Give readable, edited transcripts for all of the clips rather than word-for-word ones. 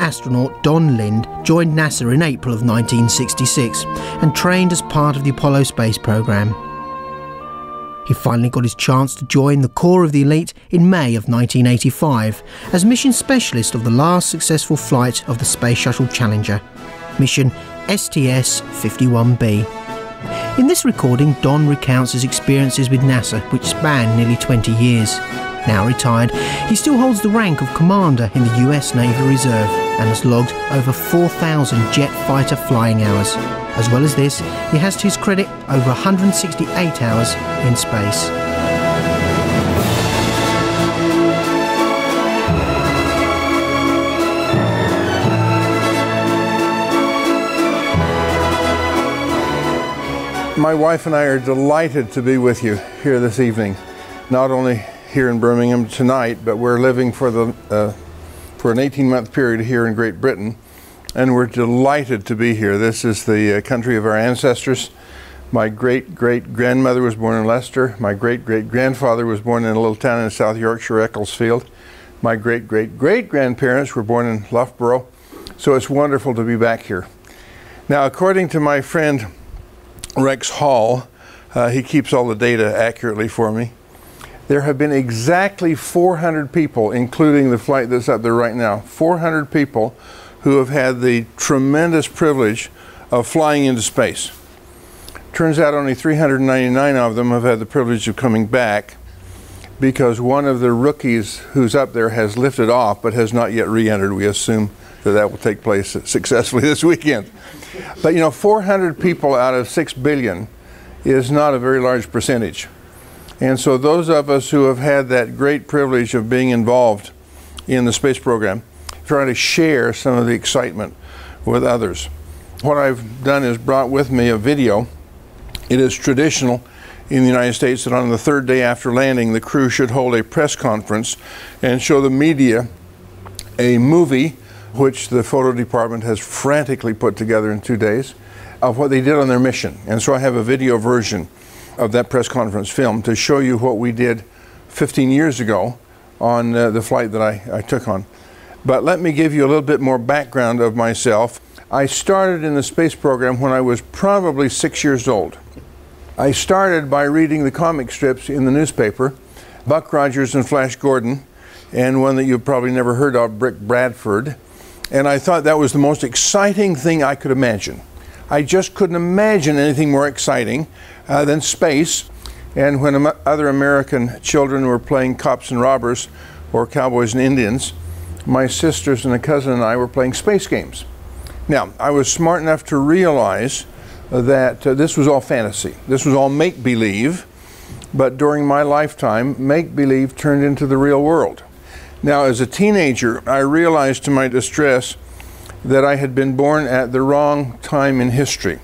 astronaut Don Lind joined NASA in April of 1966 and trained as part of the Apollo space program. He finally got his chance to join the Corps of the Elite in May of 1985 as mission specialist of the last successful flight of the Space Shuttle Challenger, mission STS-51B. In this recording, Don recounts his experiences with NASA, which span nearly 20 years. Now retired, he still holds the rank of Commander in the US Naval Reserve and has logged over 4,000 jet fighter flying hours. As well as this, he has to his credit over 168 hours in space. My wife and I are delighted to be with you here this evening. Not only here in Birmingham tonight, but we're living for an 18-month period here in Great Britain, and we're delighted to be here. This is the country of our ancestors. My great-great-grandmother was born in Leicester. My great-great-grandfather was born in a little town in South Yorkshire, Ecclesfield. My great-great-great-grandparents were born in Loughborough. So it's wonderful to be back here. Now, according to my friend Rex Hall, he keeps all the data accurately for me. There have been exactly 400 people, including the flight that's up there right now, 400 people who have had the tremendous privilege of flying into space. Turns out only 399 of them have had the privilege of coming back because one of the rookies who's up there has lifted off but has not yet re-entered. We assume that that will take place successfully this weekend. But you know, 400 people out of 6 billion is not a very large percentage. And so those of us who have had that great privilege of being involved in the space program try to share some of the excitement with others. What I've done is brought with me a video. It is traditional in the United States that on the third day after landing, the crew should hold a press conference and show the media a movie which the photo department has frantically put together in 2 days of what they did on their mission. And so I have a video version of that press conference film to show you what we did 15 years ago on the flight that I took on. But let me give you a little bit more background of myself. I started in the space program when I was probably 6 years old. I started by reading the comic strips in the newspaper, Buck Rogers and Flash Gordon, and one that you've probably never heard of, Brick Bradford. And I thought that was the most exciting thing I could imagine. I just couldn't imagine anything more exciting than space. And when other American children were playing cops and robbers or cowboys and Indians, my sisters and a cousin and I were playing space games. Now, I was smart enough to realize that this was all fantasy. This was all make-believe, but during my lifetime, make-believe turned into the real world. Now, as a teenager, I realized to my distress that I had been born at the wrong time in history,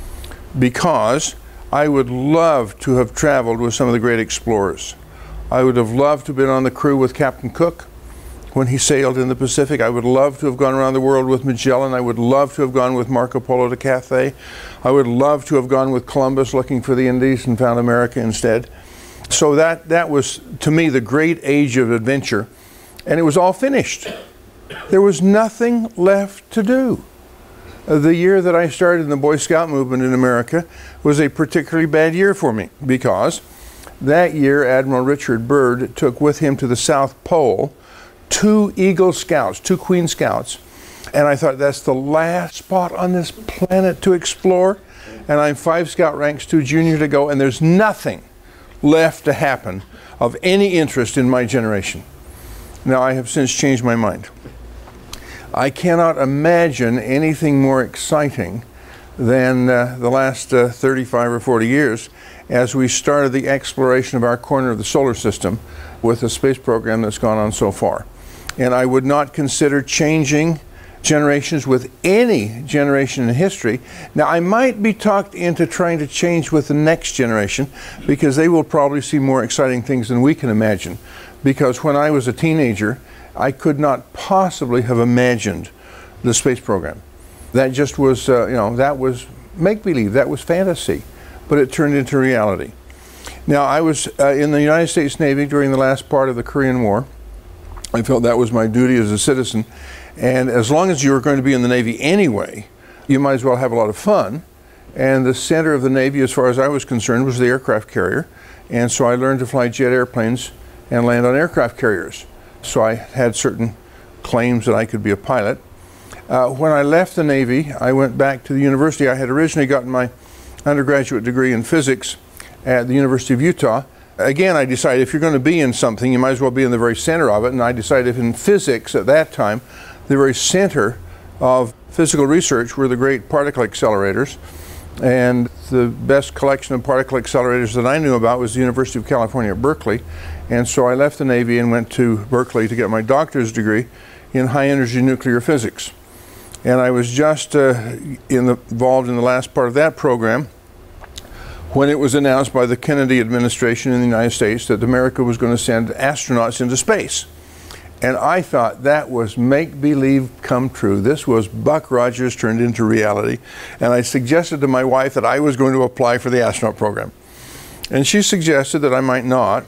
because I would love to have traveled with some of the great explorers. I would have loved to have been on the crew with Captain Cook when he sailed in the Pacific. I would love to have gone around the world with Magellan. I would love to have gone with Marco Polo to Cathay. I would love to have gone with Columbus looking for the Indies and found America instead. So that was, to me, the great age of adventure. And it was all finished. There was nothing left to do. The year that I started in the Boy Scout movement in America was a particularly bad year for me, because that year Admiral Richard Byrd took with him to the South Pole 2 Eagle Scouts, 2 Queen Scouts, and I thought, that's the last spot on this planet to explore, and I'm 5 Scout ranks too junior to go, and there's nothing left to happen of any interest in my generation. Now, I have since changed my mind. I cannot imagine anything more exciting than the last 35 or 40 years as we started the exploration of our corner of the solar system with the space program that's gone on so far. And I would not consider changing generations with any generation in history. Now, I might be talked into trying to change with the next generation, because they will probably see more exciting things than we can imagine. Because when I was a teenager, I could not possibly have imagined the space program. That just was, that was make-believe, that was fantasy, but it turned into reality. Now, I was in the United States Navy during the last part of the Korean War. I felt that was my duty as a citizen. And as long as you were going to be in the Navy anyway, you might as well have a lot of fun. And the center of the Navy, as far as I was concerned, was the aircraft carrier. And so I learned to fly jet airplanes and land on aircraft carriers. So I had certain claims that I could be a pilot. When I left the Navy, I went back to the university. I had originally gotten my undergraduate degree in physics at the University of Utah. Again, I decided if you're going to be in something, you might as well be in the very center of it. And I decided if in physics at that time, the very center of physical research were the great particle accelerators. And the best collection of particle accelerators that I knew about was the University of California at Berkeley. And so I left the Navy and went to Berkeley to get my doctor's degree in high energy nuclear physics. And I was just involved in the last part of that program when it was announced by the Kennedy administration in the United States that America was going to send astronauts into space. And I thought that was make-believe come true. This was Buck Rogers turned into reality. And I suggested to my wife that I was going to apply for the astronaut program. And she suggested that I might not.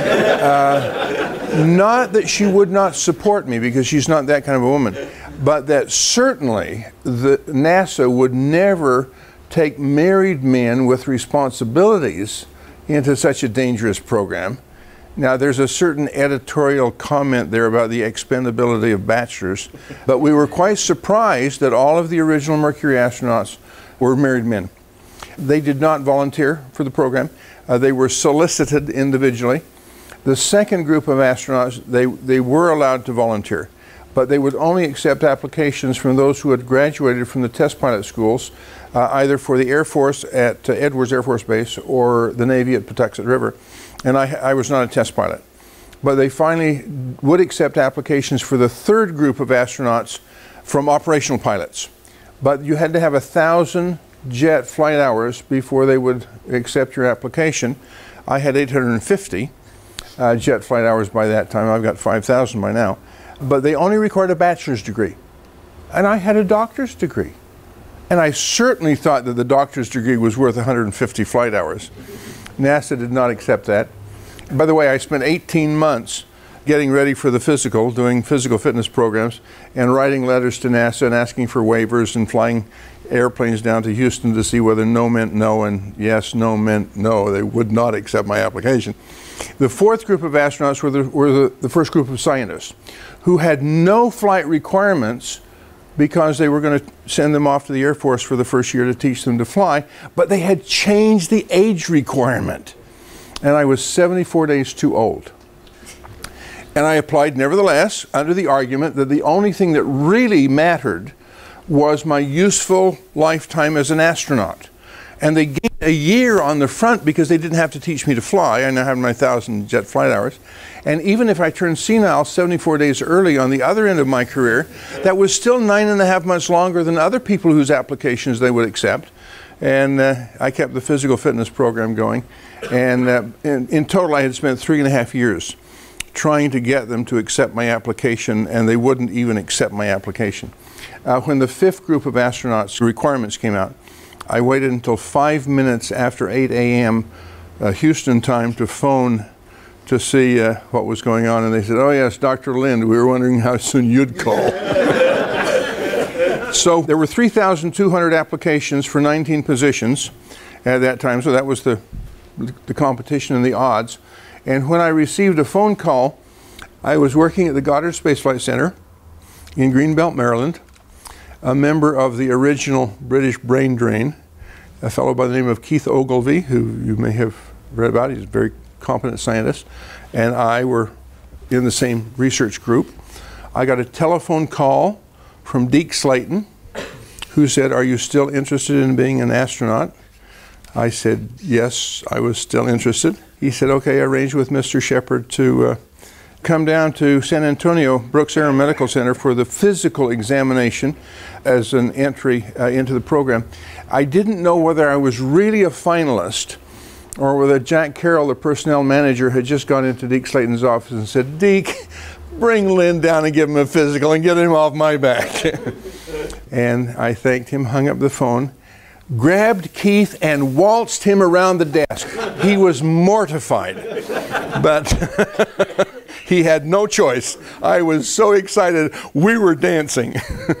Not that she would not support me, because she's not that kind of a woman, but that certainly NASA would never take married men with responsibilities into such a dangerous program. Now, there's a certain editorial comment there about the expendability of bachelors, but we were quite surprised that all of the original Mercury astronauts were married men. They did not volunteer for the program. They were solicited individually. The second group of astronauts, they were allowed to volunteer, but they would only accept applications from those who had graduated from the test pilot schools, either for the Air Force at Edwards Air Force Base or the Navy at Patuxent River. And I was not a test pilot. But they finally would accept applications for the third group of astronauts from operational pilots. But you had to have 1,000 jet flight hours before they would accept your application. I had 850 jet flight hours by that time. I've got 5,000 by now. But they only required a bachelor's degree. And I had a doctor's degree. And I certainly thought that the doctor's degree was worth 150 flight hours. NASA did not accept that. By the way, I spent 18 months getting ready for the physical, doing physical fitness programs, and writing letters to NASA and asking for waivers and flying airplanes down to Houston to see whether no meant no and yes, no meant no. They would not accept my application. The fourth group of astronauts were the first group of scientists who had no flight requirements because they were going to send them off to the Air Force for the first year to teach them to fly, but they had changed the age requirement. And I was 74 days too old. And I applied nevertheless under the argument that the only thing that really mattered was my useful lifetime as an astronaut. And they gained a year on the front because they didn't have to teach me to fly. I now have my 1,000 jet flight hours. And even if I turned senile 74 days early on the other end of my career, that was still 9.5 months longer than other people whose applications they would accept. And I kept the physical fitness program going. And in total, I had spent 3.5 years trying to get them to accept my application, and they wouldn't even accept my application. When the fifth group of astronauts requirements came out, I waited until 5 minutes after 8 a.m. Houston time to phone to see what was going on, and they said, "Oh yes, Dr. Lind, we were wondering how soon you'd call." So there were 3,200 applications for 19 positions at that time, so that was the competition and the odds. And when I received a phone call, I was working at the Goddard Space Flight Center in Greenbelt, Maryland, a member of the original British brain drain, a fellow by the name of Keith Ogilvy, who you may have read about. He's a very competent scientist, and I were in the same research group. I got a telephone call from Deke Slayton, who said, "Are you still interested in being an astronaut?" I said, yes, I was still interested. He said, okay, arrange with Mr. Shepard to come down to San Antonio, Brooks Aeromedical Center for the physical examination as an entry into the program. I didn't know whether I was really a finalist or whether Jack Carroll, the personnel manager, had just gone into Deke Slayton's office and said, "Deke, bring Lynn down and give him a physical and get him off my back." And I thanked him, hung up the phone, grabbed Keith and waltzed him around the desk. He was mortified, but He had no choice. I was so excited. We were dancing.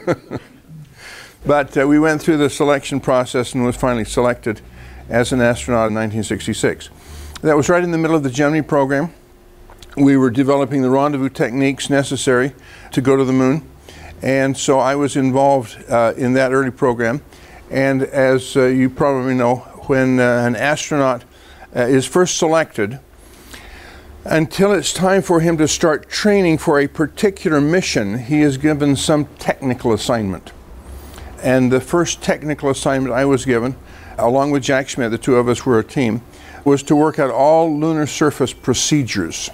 But we went through the selection process and was finally selected as an astronaut in 1966. That was right in the middle of the Gemini program. We were developing the rendezvous techniques necessary to go to the moon. And so I was involved in that early program. And as you probably know, when an astronaut is first selected, until it's time for him to start training for a particular mission, he is given some technical assignment. And the first technical assignment I was given, along with Jack Schmitt, the two of us were a team, was to work out all lunar surface procedures.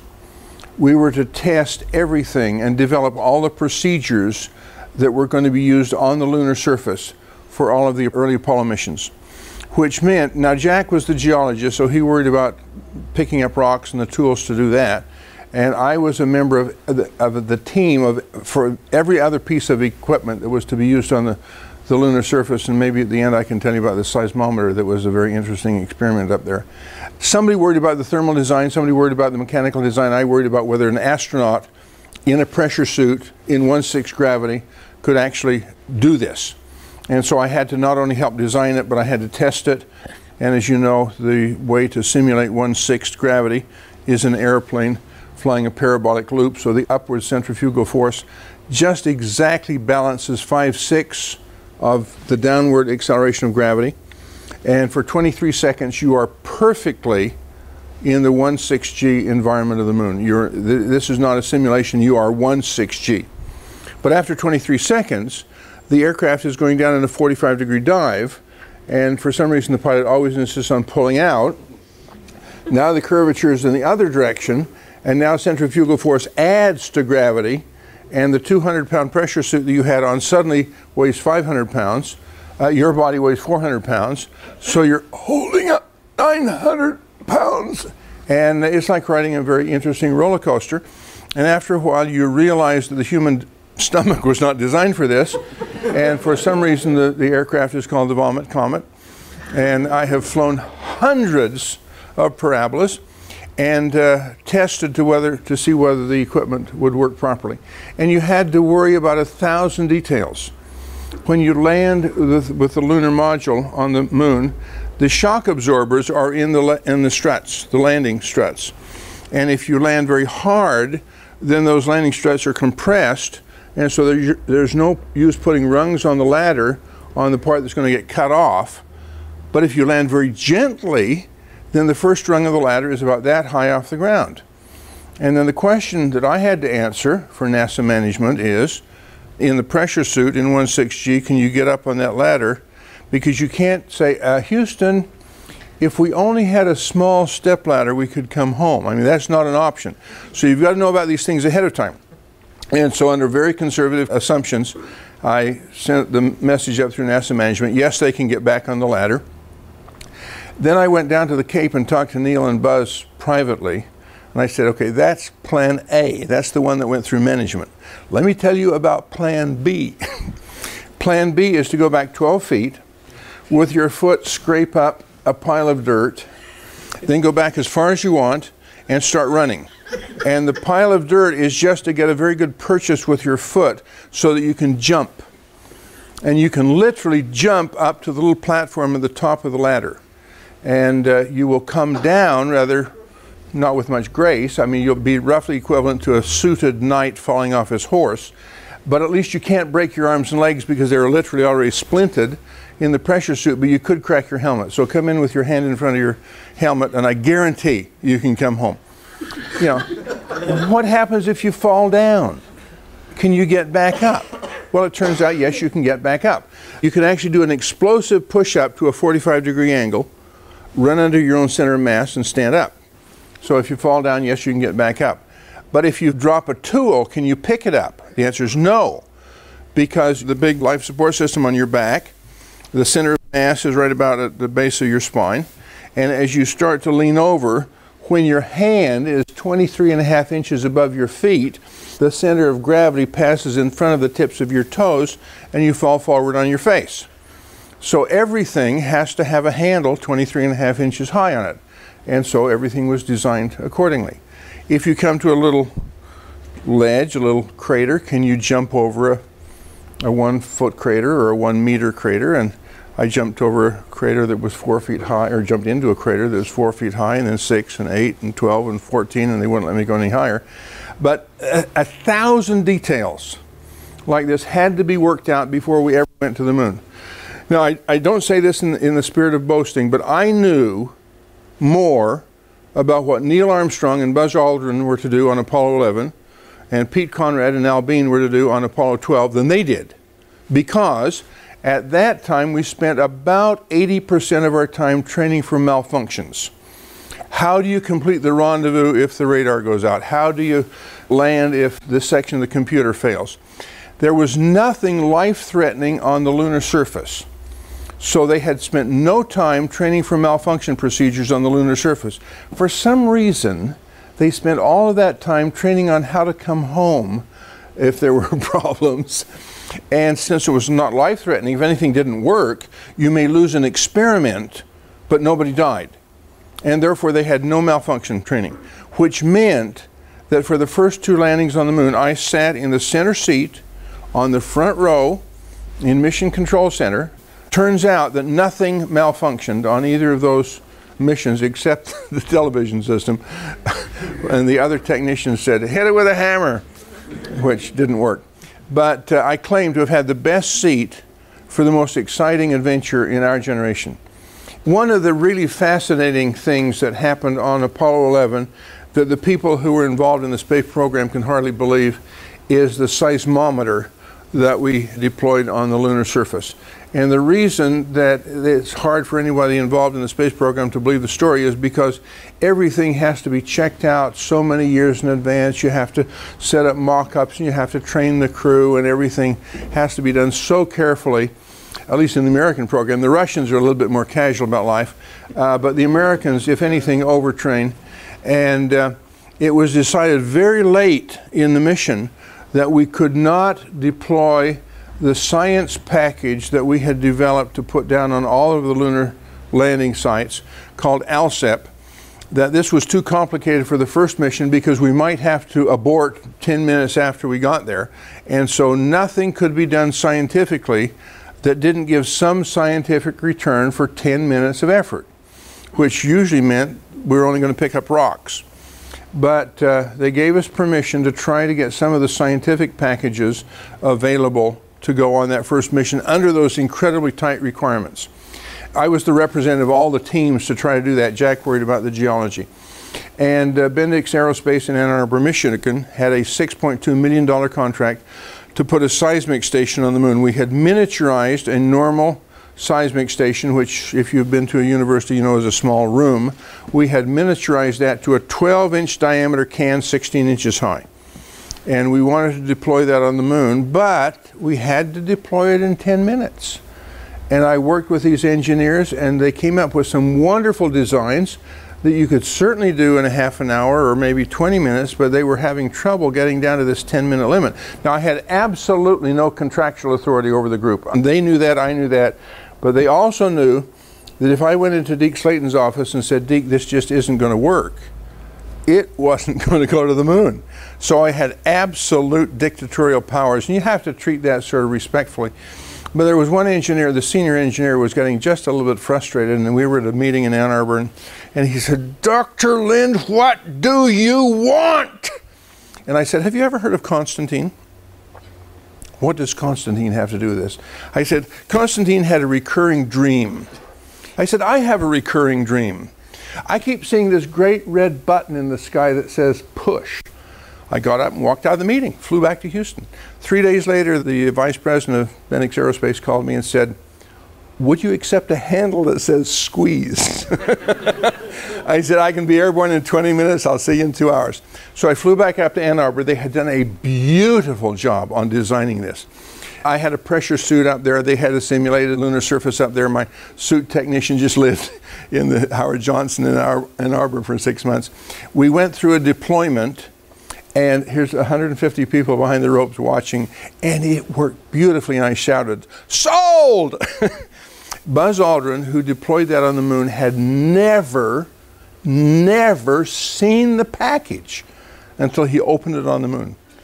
We were to test everything and develop all the procedures that were going to be used on the lunar surface for all of the early Apollo missions. Which meant, now Jack was the geologist, so he worried about picking up rocks and the tools to do that. And I was a member of the team for every other piece of equipment that was to be used on the lunar surface. And maybe at the end I can tell you about the seismometer that was a very interesting experiment up there. Somebody worried about the thermal design, somebody worried about the mechanical design. I worried about whether an astronaut in a pressure suit in 1/6 gravity could actually do this. And so I had to not only help design it, but I had to test it. And as you know, the way to simulate 1/6 gravity is an airplane flying a parabolic loop, so the upward centrifugal force just exactly balances 5/6 of the downward acceleration of gravity. And for 23 seconds, you are perfectly in the 1/6G environment of the moon. This is not a simulation, you are 1/6G. But after 23 seconds, the aircraft is going down in a 45-degree dive, and for some reason the pilot always insists on pulling out. Now the curvature is in the other direction, and now centrifugal force adds to gravity, and the 200-pound pressure suit that you had on suddenly weighs 500 pounds. Your body weighs 400 pounds, so you're holding up 900 pounds. And it's like riding a very interesting roller coaster. And after a while, you realize that the human stomach was not designed for this. And for some reason, the aircraft is called the Vomit Comet. And I have flown hundreds of parabolas and tested to see whether the equipment would work properly. And you had to worry about 1,000 details. When you land with the lunar module on the moon, the shock absorbers are in the struts, the landing struts. And if you land very hard, then those landing struts are compressed, and so there's no use putting rungs on the ladder on the part that's going to get cut off. But if you land very gently, then the first rung of the ladder is about that high off the ground. And then the question that I had to answer for NASA management is, in the pressure suit in 1/6G, can you get up on that ladder? Because you can't say, Houston, if we only had a small step ladder, we could come home. I mean, that's not an option. So you've got to know about these things ahead of time. And so under very conservative assumptions, I sent the message up through NASA management, yes, they can get back on the ladder. Then I went down to the Cape and talked to Neil and Buzz privately. And I said, okay, that's plan A. That's the one that went through management. Let me tell you about plan B. Plan B is to go back 12 feet, with your foot scrape up a pile of dirt, then go back as far as you want and start running. And the pile of dirt is just to get a very good purchase with your foot so that you can jump. And you can literally jump up to the little platform at the top of the ladder. And you will come down rather not with much grace. I mean, you'll be roughly equivalent to a suited knight falling off his horse. But at least you can't break your arms and legs because they're literally already splinted in the pressure suit, but you could crack your helmet. So come in with your hand in front of your helmet, and I guarantee you can come home. You know, what happens if you fall down? Can you get back up? Well, it turns out, yes, you can get back up. You can actually do an explosive push-up to a 45-degree angle, run under your own center of mass, and stand up. So if you fall down, yes, you can get back up. But if you drop a tool, can you pick it up? The answer is no, because the big life support system on your back, the center of mass is right about at the base of your spine, and as you start to lean over, when your hand is 23.5 inches above your feet, the center of gravity passes in front of the tips of your toes, and you fall forward on your face. So everything has to have a handle 23.5 inches high on it, and so everything was designed accordingly. If you come to a little ledge, a little crater. Can you jump over a 1 foot crater or a 1 meter crater? And I jumped over a crater that was 4 feet high, or jumped into a crater that was 4 feet high, and then 6 and 8 and 12 and 14, and they wouldn't let me go any higher. But 1,000 details like this had to be worked out before we ever went to the moon. Now, I don't say this in the spirit of boasting, but I knew more about what Neil Armstrong and Buzz Aldrin were to do on Apollo 11 and Pete Conrad and Al Bean were to do on Apollo 12 than they did. Because at that time we spent about 80% of our time training for malfunctions. How do you complete the rendezvous if the radar goes out? How do you land if this section of the computer fails? There was nothing life-threatening on the lunar surface. So they had spent no time training for malfunction procedures on the lunar surface. For some reason, they spent all of that time training on how to come home if there were problems. And since it was not life-threatening, if anything didn't work, you may lose an experiment, but nobody died. And therefore they had no malfunction training, which meant that for the first 2 landings on the moon, I sat in the center seat on the front row in Mission Control Center. Turns out that nothing malfunctioned on either of those missions except the television system. And the other technicians said, hit it with a hammer, which didn't work. But I claim to have had the best seat for the most exciting adventure in our generation. One of the really fascinating things that happened on Apollo 11 that the people who were involved in the space program can hardly believe is the seismometer that we deployed on the lunar surface. And the reason that it's hard for anybody involved in the space program to believe the story is because everything has to be checked out so many years in advance. You have to set up mock-ups and you have to train the crew, and everything has to be done so carefully, at least in the American program. The Russians are a little bit more casual about life, but the Americans, if anything, overtrain. And it was decided very late in the mission that we could not deploy the science package that we had developed to put down on all of the lunar landing sites called ALSEP, that this was too complicated for the first mission because we might have to abort 10 minutes after we got there. And so nothing could be done scientifically that didn't give some scientific return for 10 minutes of effort, which usually meant we were only going to pick up rocks. But they gave us permission to try to get some of the scientific packages available to go on that first mission under those incredibly tight requirements. I was the representative of all the teams to try to do that. Jack worried about the geology. And Bendix Aerospace in Ann Arbor, Michigan had a $6.2 million contract to put a seismic station on the moon. We had miniaturized a normal seismic station, which if you've been to a university you know is a small room. We had miniaturized that to a 12-inch diameter can 16 inches high. And we wanted to deploy that on the moon, but we had to deploy it in 10 minutes. And I worked with these engineers and they came up with some wonderful designs that you could certainly do in a half an hour or maybe 20 minutes, but they were having trouble getting down to this 10-minute limit. Now I had absolutely no contractual authority over the group. And they knew that, I knew that, but they also knew that if I went into Deke Slayton's office and said, Deke, this just isn't going to work, it wasn't going to go to the moon. So I had absolute dictatorial powers, and you have to treat that sort of respectfully. But there was one engineer, the senior engineer, was getting just a little bit frustrated, and we were at a meeting in Ann Arbor, and he said, Dr. Lind, what do you want? And I said, have you ever heard of Constantine? What does Constantine have to do with this? I said, Constantine had a recurring dream. I said, I have a recurring dream. I keep seeing this great red button in the sky that says push. I got up and walked out of the meeting, flew back to Houston. 3 days later, the vice president of Bendix Aerospace called me and said, would you accept a handle that says squeeze? I said, I can be airborne in 20 minutes, I'll see you in 2 hours. So I flew back up to Ann Arbor. They had done a beautiful job on designing this. I had a pressure suit up there. They had a simulated lunar surface up there. My suit technician just lived in the Howard Johnson in Ann Arbor for 6 months. We went through a deployment, and here's 150 people behind the ropes watching, and it worked beautifully, and I shouted, sold! Buzz Aldrin, who deployed that on the moon, had never seen the package until he opened it on the moon.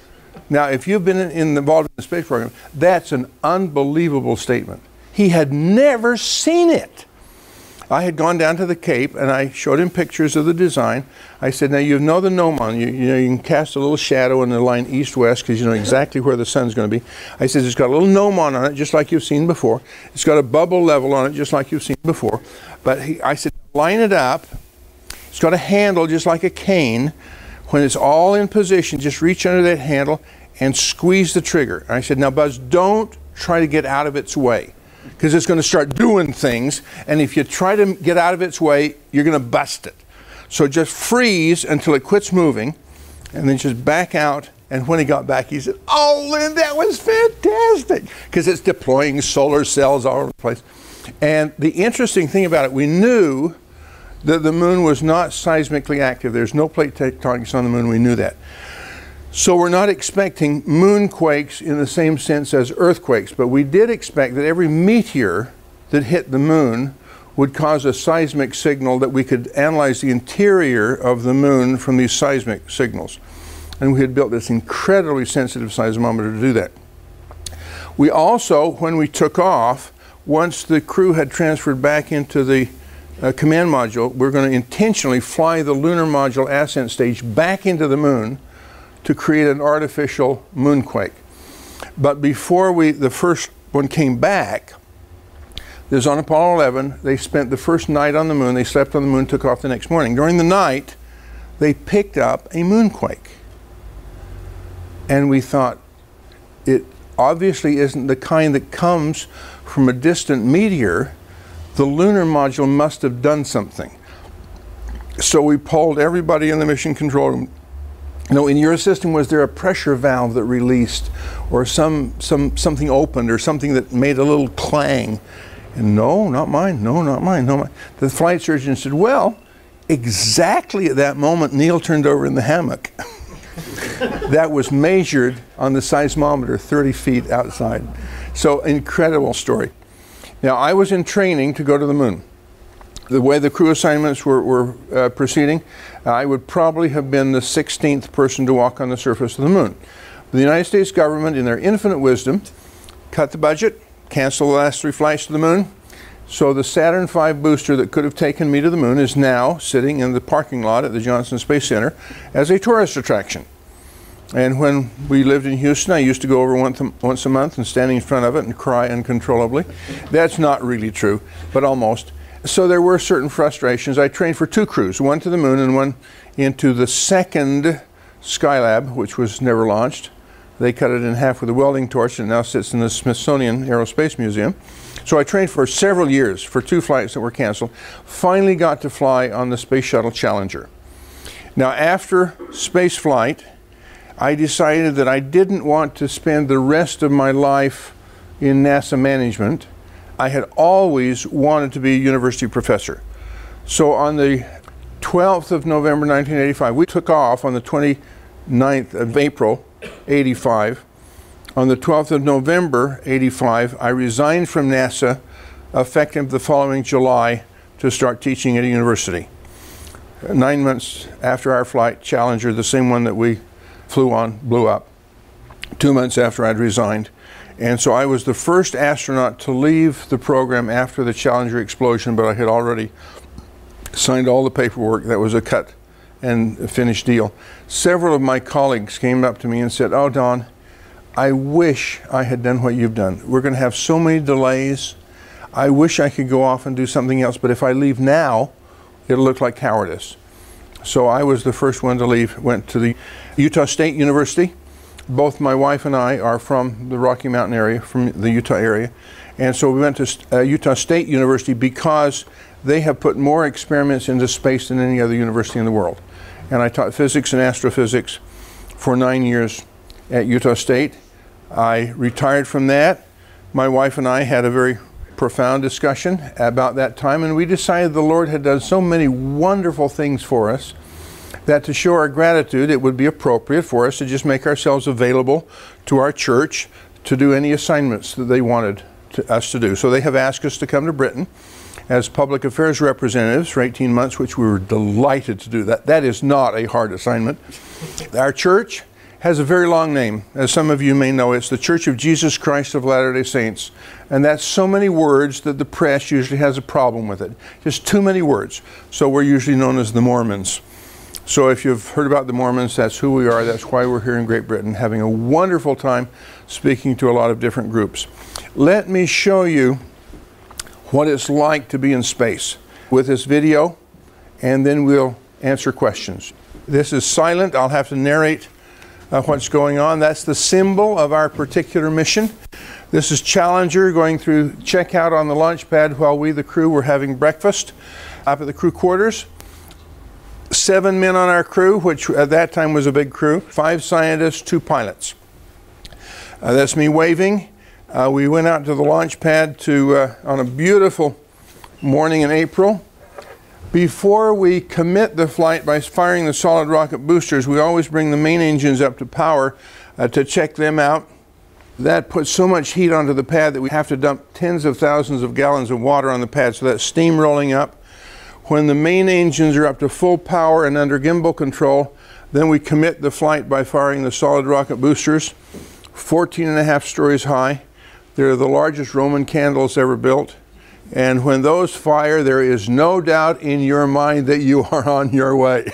Now, if you've been involved in the space program, that's an unbelievable statement. He had never seen it. I had gone down to the Cape and I showed him pictures of the design. I said, now you know the gnomon, you can cast a little shadow in the line east-west because you know exactly where the sun's going to be. I said, it's got a little gnomon on it just like you've seen before. It's got a bubble level on it just like you've seen before. But I said, line it up. It's got a handle just like a cane. When it's all in position, just reach under that handle and squeeze the trigger. And I said, now Buzz, don't try to get out of its way, because it's going to start doing things, and if you try to get out of its way, you're going to bust it. So just freeze until it quits moving, and then just back out. And when he got back, he said, oh, Lynn, that was fantastic, because it's deploying solar cells all over the place. And the interesting thing about it, we knew that the moon was not seismically active. There's no plate tectonics on the moon. We knew that. So we're not expecting moonquakes in the same sense as earthquakes, but we did expect that every meteor that hit the moon would cause a seismic signal that we could analyze the interior of the moon from these seismic signals. And we had built this incredibly sensitive seismometer to do that. We also, when we took off, once the crew had transferred back into the command module, we're going to intentionally fly the lunar module ascent stage back into the moon to create an artificial moonquake. But before the first one came back, there's on Apollo 11, they spent the first night on the moon, they slept on the moon, took off the next morning. During the night, they picked up a moonquake. And we thought, it obviously isn't the kind that comes from a distant meteor. The lunar module must have done something. So we polled everybody in the mission control room. You know, in your system, was there a pressure valve that released, or something opened, or something that made a little clang? And no, not mine, no, not mine, no, mine. The flight surgeon said, well, exactly at that moment, Neil turned over in the hammock. That was measured on the seismometer 30 feet outside. So, incredible story. Now, I was in training to go to the moon. The way the crew assignments were proceeding, I would probably have been the 16th person to walk on the surface of the moon. The United States government, in their infinite wisdom, cut the budget, canceled the last 3 flights to the moon. So the Saturn V booster that could have taken me to the moon is now sitting in the parking lot at the Johnson Space Center as a tourist attraction. And when we lived in Houston, I used to go over once a month and stand in front of it and cry uncontrollably. That's not really true, but almost. So there were certain frustrations. I trained for 2 crews, one to the moon and one into the second Skylab, which was never launched. They cut it in half with a welding torch and now sits in the Smithsonian Aerospace Museum. So I trained for several years for 2 flights that were canceled. Finally got to fly on the Space Shuttle Challenger. Now, after space flight, I decided that I didn't want to spend the rest of my life in NASA management. I had always wanted to be a university professor. So on the 12th of November 1985, we took off on the 29th of April 85. On the 12th of November 85, I resigned from NASA, effective the following July, to start teaching at a university. 9 months after our flight, Challenger, the same one that we flew on, blew up. 2 months after I'd resigned. And so I was the first astronaut to leave the program after the Challenger explosion, but I had already signed all the paperwork. That was a cut and finished deal. Several of my colleagues came up to me and said, oh, Don, I wish I had done what you've done. We're going to have so many delays. I wish I could go off and do something else, but if I leave now, it'll look like cowardice. So I was the first one to leave, went to the Utah State University. Both my wife and I are from the Rocky Mountain area, from the Utah area. And so we went to Utah State University because they have put more experiments into space than any other university in the world. And I taught physics and astrophysics for 9 years at Utah State. I retired from that. My wife and I had a very profound discussion about that time, and we decided the Lord had done so many wonderful things for us that to show our gratitude, it would be appropriate for us to just make ourselves available to our church to do any assignments that they wanted us to do. So they have asked us to come to Britain as public affairs representatives for 18 months, which we were delighted to do. That is not a hard assignment. Our church has a very long name. As some of you may know, it's the Church of Jesus Christ of Latter-day Saints. And that's so many words that the press usually has a problem with it. Just too many words. So we're usually known as the Mormons. So if you've heard about the Mormons, that's who we are. That's why we're here in Great Britain, having a wonderful time speaking to a lot of different groups. Let me show you what it's like to be in space with this video, and then we'll answer questions. This is silent. I'll have to narrate what's going on. That's the symbol of our particular mission. This is Challenger going through checkout on the launch pad while we, the crew, were having breakfast up at the crew quarters. 7 men on our crew, which at that time was a big crew. 5 scientists, 2 pilots. That's me waving. We went out to the launch pad on a beautiful morning in April. Before we commit the flight by firing the solid rocket boosters, we always bring the main engines up to power to check them out. That puts so much heat onto the pad that we have to dump tens of thousands of gallons of water on the pad, so that's steam rolling up. When the main engines are up to full power and under gimbal control, then we commit the flight by firing the solid rocket boosters, 14.5 stories high. They're the largest Roman candles ever built. And when those fire, there is no doubt in your mind that you are on your way.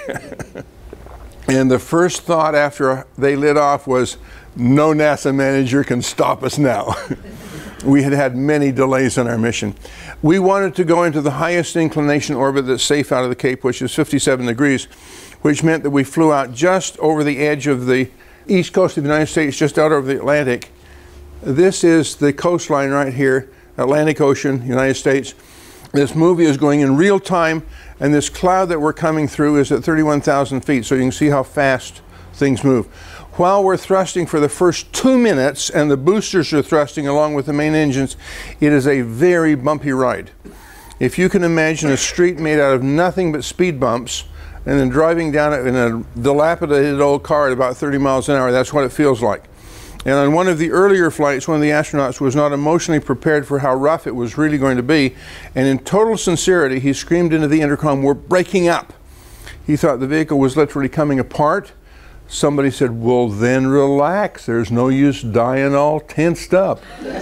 And the first thought after they lit off was, no NASA manager can stop us now. We had had many delays on our mission. We wanted to go into the highest inclination orbit that's safe out of the Cape, which is 57 degrees, which meant that we flew out just over the edge of the east coast of the United States, just out over the Atlantic. This is the coastline right here. Atlantic Ocean, United States. This movie is going in real time, and this cloud that we're coming through is at 31,000 feet, so you can see how fast things move. While we're thrusting for the first 2 minutes, and the boosters are thrusting along with the main engines, it is a very bumpy ride. If you can imagine a street made out of nothing but speed bumps, and then driving down it in a dilapidated old car at about 30 miles an hour, that's what it feels like. And on one of the earlier flights, one of the astronauts was not emotionally prepared for how rough it was really going to be. And in total sincerity, he screamed into the intercom, "We're breaking up." He thought the vehicle was literally coming apart. Somebody said, "Well, then relax. There's no use dying all tensed up."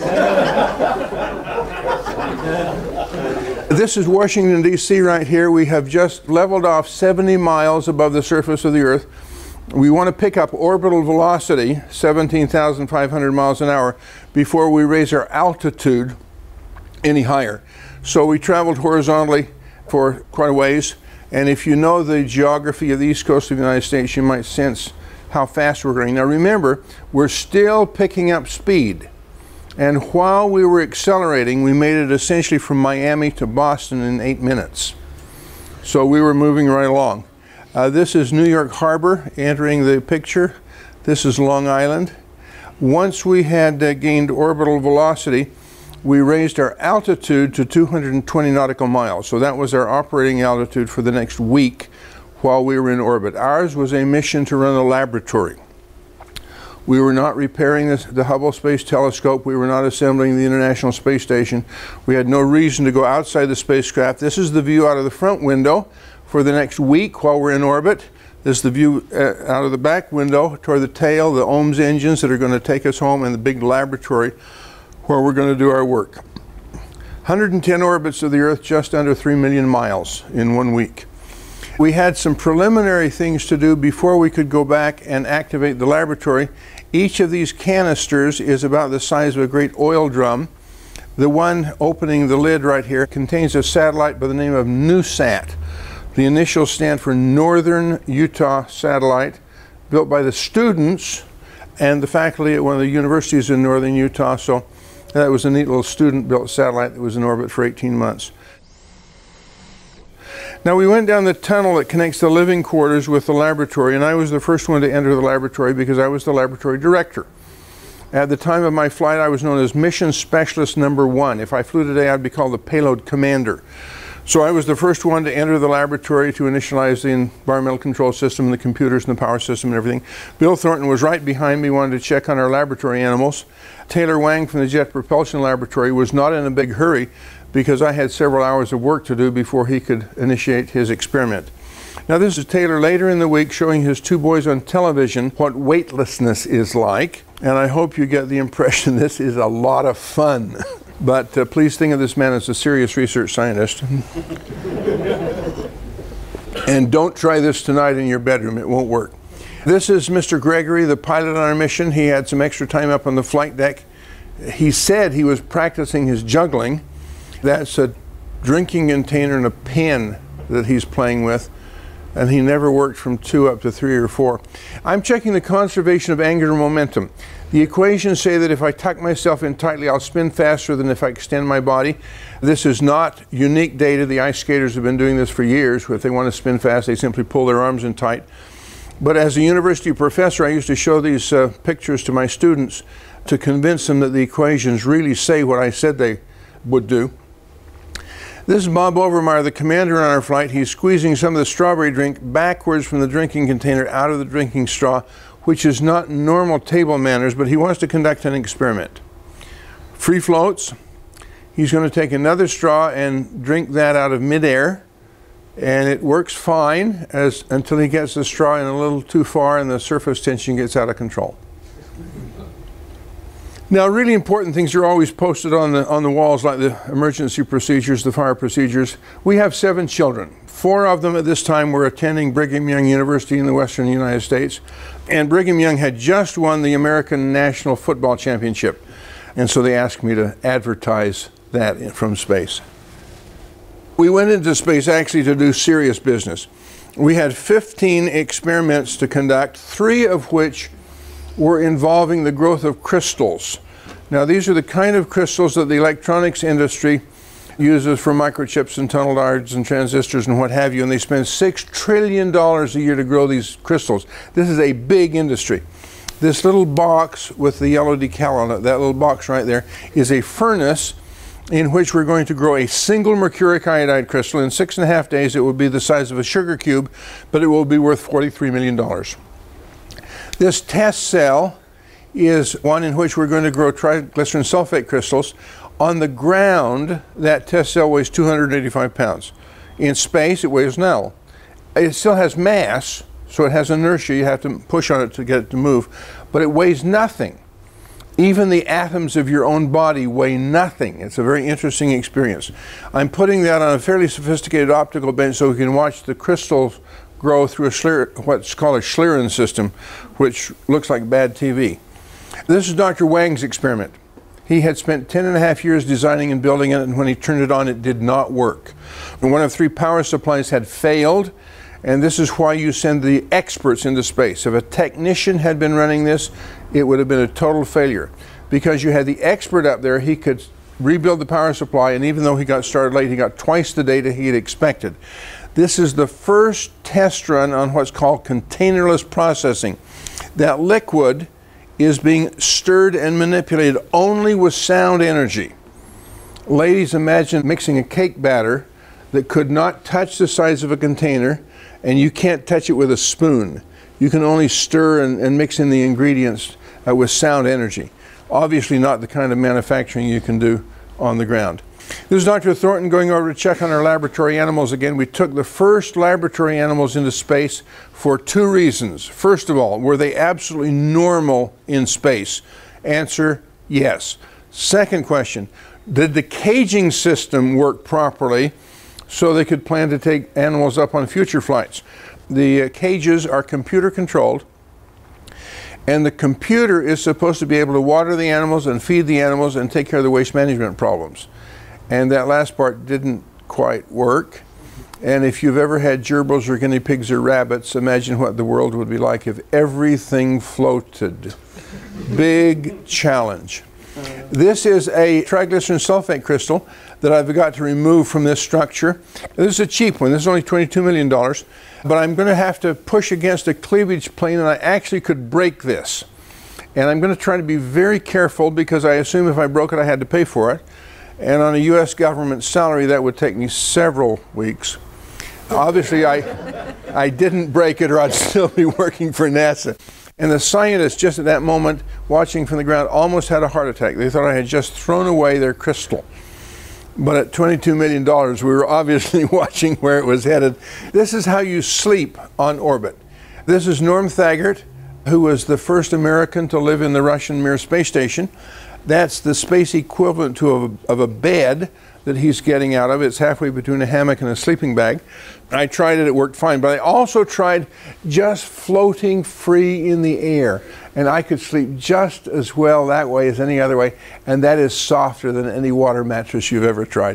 This is Washington, D.C. right here. We have just leveled off 70 miles above the surface of the Earth. We want to pick up orbital velocity, 17,500 miles an hour, before we raise our altitude any higher. So we traveled horizontally for quite a ways, and if you know the geography of the east coast of the United States, you might sense how fast we're going. Now remember, we're still picking up speed, and while we were accelerating, we made it essentially from Miami to Boston in 8 minutes. So we were moving right along. This is New York Harbor entering the picture. This is Long Island. Once we had gained orbital velocity, we raised our altitude to 220 nautical miles. So that was our operating altitude for the next week while we were in orbit. Ours was a mission to run a laboratory. We were not repairing the Hubble Space Telescope. We were not assembling the International Space Station. We had no reason to go outside the spacecraft. This is the view out of the front window for the next week while we're in orbit. This is the view out of the back window toward the tail, the OMS engines that are going to take us home, and the big laboratory where we're going to do our work. 110 orbits of the Earth, just under 3 million miles in 1 week. We had some preliminary things to do before we could go back and activate the laboratory. Each of these canisters is about the size of a great oil drum. The one opening the lid right here contains a satellite by the name of NuSat. The initials stand for Northern Utah Satellite, built by the students and the faculty at one of the universities in northern Utah. So that was a neat little student-built satellite that was in orbit for 18 months. Now we went down the tunnel that connects the living quarters with the laboratory, and I was the first one to enter the laboratory because I was the laboratory director. At the time of my flight, I was known as Mission Specialist Number 1. If I flew today, I'd be called the Payload Commander. So I was the first one to enter the laboratory to initialize the environmental control system and the computers and the power system and everything. Bill Thornton was right behind me, wanted to check on our laboratory animals. Taylor Wang from the Jet Propulsion Laboratory was not in a big hurry because I had several hours of work to do before he could initiate his experiment. Now this is Taylor later in the week showing his two boys on television what weightlessness is like, and I hope you get the impression this is a lot of fun. But please think of this man as a serious research scientist. And don't try this tonight in your bedroom, it won't work. This is Mr. Gregory, the pilot on our mission. He had some extra time up on the flight deck. He said he was practicing his juggling. That's a drinking container and a pen that he's playing with, and he never worked from 2 up to 3 or 4. I'm checking the conservation of angular momentum. The equations say that if I tuck myself in tightly, I'll spin faster than if I extend my body. This is not unique data. The ice skaters have been doing this for years. If they want to spin fast, they simply pull their arms in tight. But as a university professor, I used to show these pictures to my students to convince them that the equations really say what I said they would do. This is Bob Overmeyer, the commander on our flight. He's squeezing some of the strawberry drink backwards from the drinking container out of the drinking straw, which is not normal table manners, but he wants to conduct an experiment. Free floats. He's going to take another straw and drink that out of midair, and it works fine until he gets the straw in a little too far and the surface tension gets out of control. Now, really important things are always posted on the walls, like the emergency procedures, the fire procedures. We have 7 children. 4 of them at this time were attending Brigham Young University in the western United States. And Brigham Young had just won the American National Football Championship. And so they asked me to advertise that from space. We went into space actually to do serious business. We had 15 experiments to conduct, 3 of which were involving the growth of crystals. Now, these are the kind of crystals that the electronics industry uses for microchips and tunnel diodes and transistors and what have you, and they spend $6 trillion a year to grow these crystals. This is a big industry. This little box with the yellow decal on it, that little box right there, is a furnace in which we're going to grow a single mercuric iodide crystal. In 6.5 days, it will be the size of a sugar cube, but it will be worth $43 million. This test cell is one in which we're going to grow triglycerin sulfate crystals. On the ground, that test cell weighs 285 pounds. In space, it weighs null. It still has mass, so it has inertia. You have to push on it to get it to move, but it weighs nothing. Even the atoms of your own body weigh nothing. It's a very interesting experience. I'm putting that on a fairly sophisticated optical bench so we can watch the crystals grow through what's called a Schlieren system, which looks like bad TV. This is Dr. Wang's experiment. He had spent 10.5 years designing and building it, and when he turned it on, it did not work. And 1 of 3 power supplies had failed, and this is why you send the experts into space. If a technician had been running this, it would have been a total failure. Because you had the expert up there, he could rebuild the power supply, and even though he got started late, he got twice the data he had expected. This is the first test run on what's called containerless processing. That liquid is being stirred and manipulated only with sound energy. Ladies, imagine mixing a cake batter that could not touch the size of a container, and you can't touch it with a spoon. You can only stir and mix in the ingredients with sound energy. Obviously not the kind of manufacturing you can do on the ground. This is Dr. Thornton going over to check on our laboratory animals again. We took the first laboratory animals into space for 2 reasons. First of all, were they absolutely normal in space? Answer, yes. Second question, did the caging system work properly so they could plan to take animals up on future flights? The cages are computer controlled, and the computer is supposed to be able to water the animals and feed the animals and take care of the waste management problems. And that last part didn't quite work. And if you've ever had gerbils or guinea pigs or rabbits, imagine what the world would be like if everything floated. Big challenge. This is a triglycerin sulfate crystal that I've got to remove from this structure. This is a cheap one. This is only $22 million. But I'm going to have to push against a cleavage plane, and I actually could break this. And I'm going to try to be very careful because I assume if I broke it, I had to pay for it. And on a U.S. government salary, that would take me several weeks. Obviously, I didn't break it or I'd still be working for NASA. And the scientists, just at that moment, watching from the ground, almost had a heart attack. They thought I had just thrown away their crystal. But at $22 million, we were obviously watching where it was headed. This is how you sleep on orbit. This is Norm Thagard, who was the first American to live in the Russian Mir space station. That's the space equivalent of a bed that he's getting out of. It's halfway between a hammock and a sleeping bag. I tried it worked fine, but I also tried just floating free in the air, and I could sleep just as well that way as any other way, and that is softer than any water mattress you've ever tried.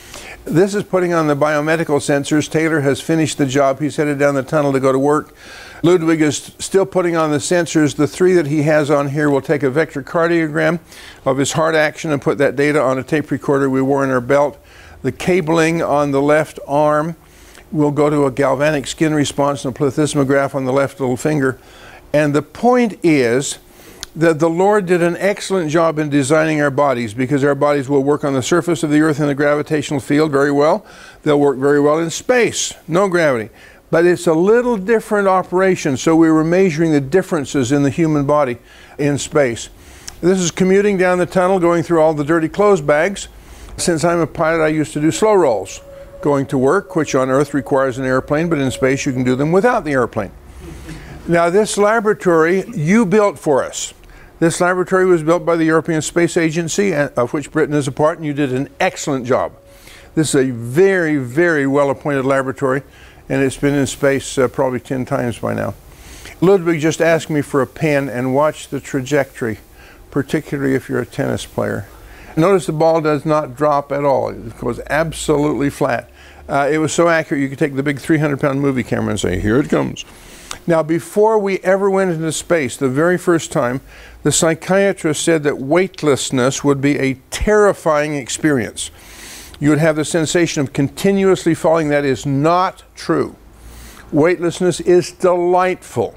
This is putting on the biomedical sensors. Taylor has finished the job. He's headed down the tunnel to go to work. Ludwig is still putting on the sensors. The three that he has on here will take a vectorcardiogram of his heart action and put that data on a tape recorder we wore in our belt. The cabling on the left arm will go to a galvanic skin response and a plethysmograph on the left little finger. And the point is that the Lord did an excellent job in designing our bodies, because our bodies will work on the surface of the earth in the gravitational field very well. They'll work very well in space, no gravity. But it's a little different operation, so we were measuring the differences in the human body in space. This is commuting down the tunnel, going through all the dirty clothes bags. Since I'm a pilot, I used to do slow rolls going to work, which on Earth requires an airplane, but in space you can do them without the airplane. Now, this laboratory you built for us. This laboratory was built by the European Space Agency, of which Britain is a part, and you did an excellent job. This is a very, very well-appointed laboratory, and it's been in space probably 10 times by now. Ludwig just asked me for a pen, and watch the trajectory, particularly if you're a tennis player. Notice the ball does not drop at all. It goes absolutely flat. It was so accurate you could take the big 300-pound movie camera and say, here it comes. Now, before we ever went into space, the very first time, the psychiatrist said that weightlessness would be a terrifying experience. You would have the sensation of continuously falling. That is not true. Weightlessness is delightful.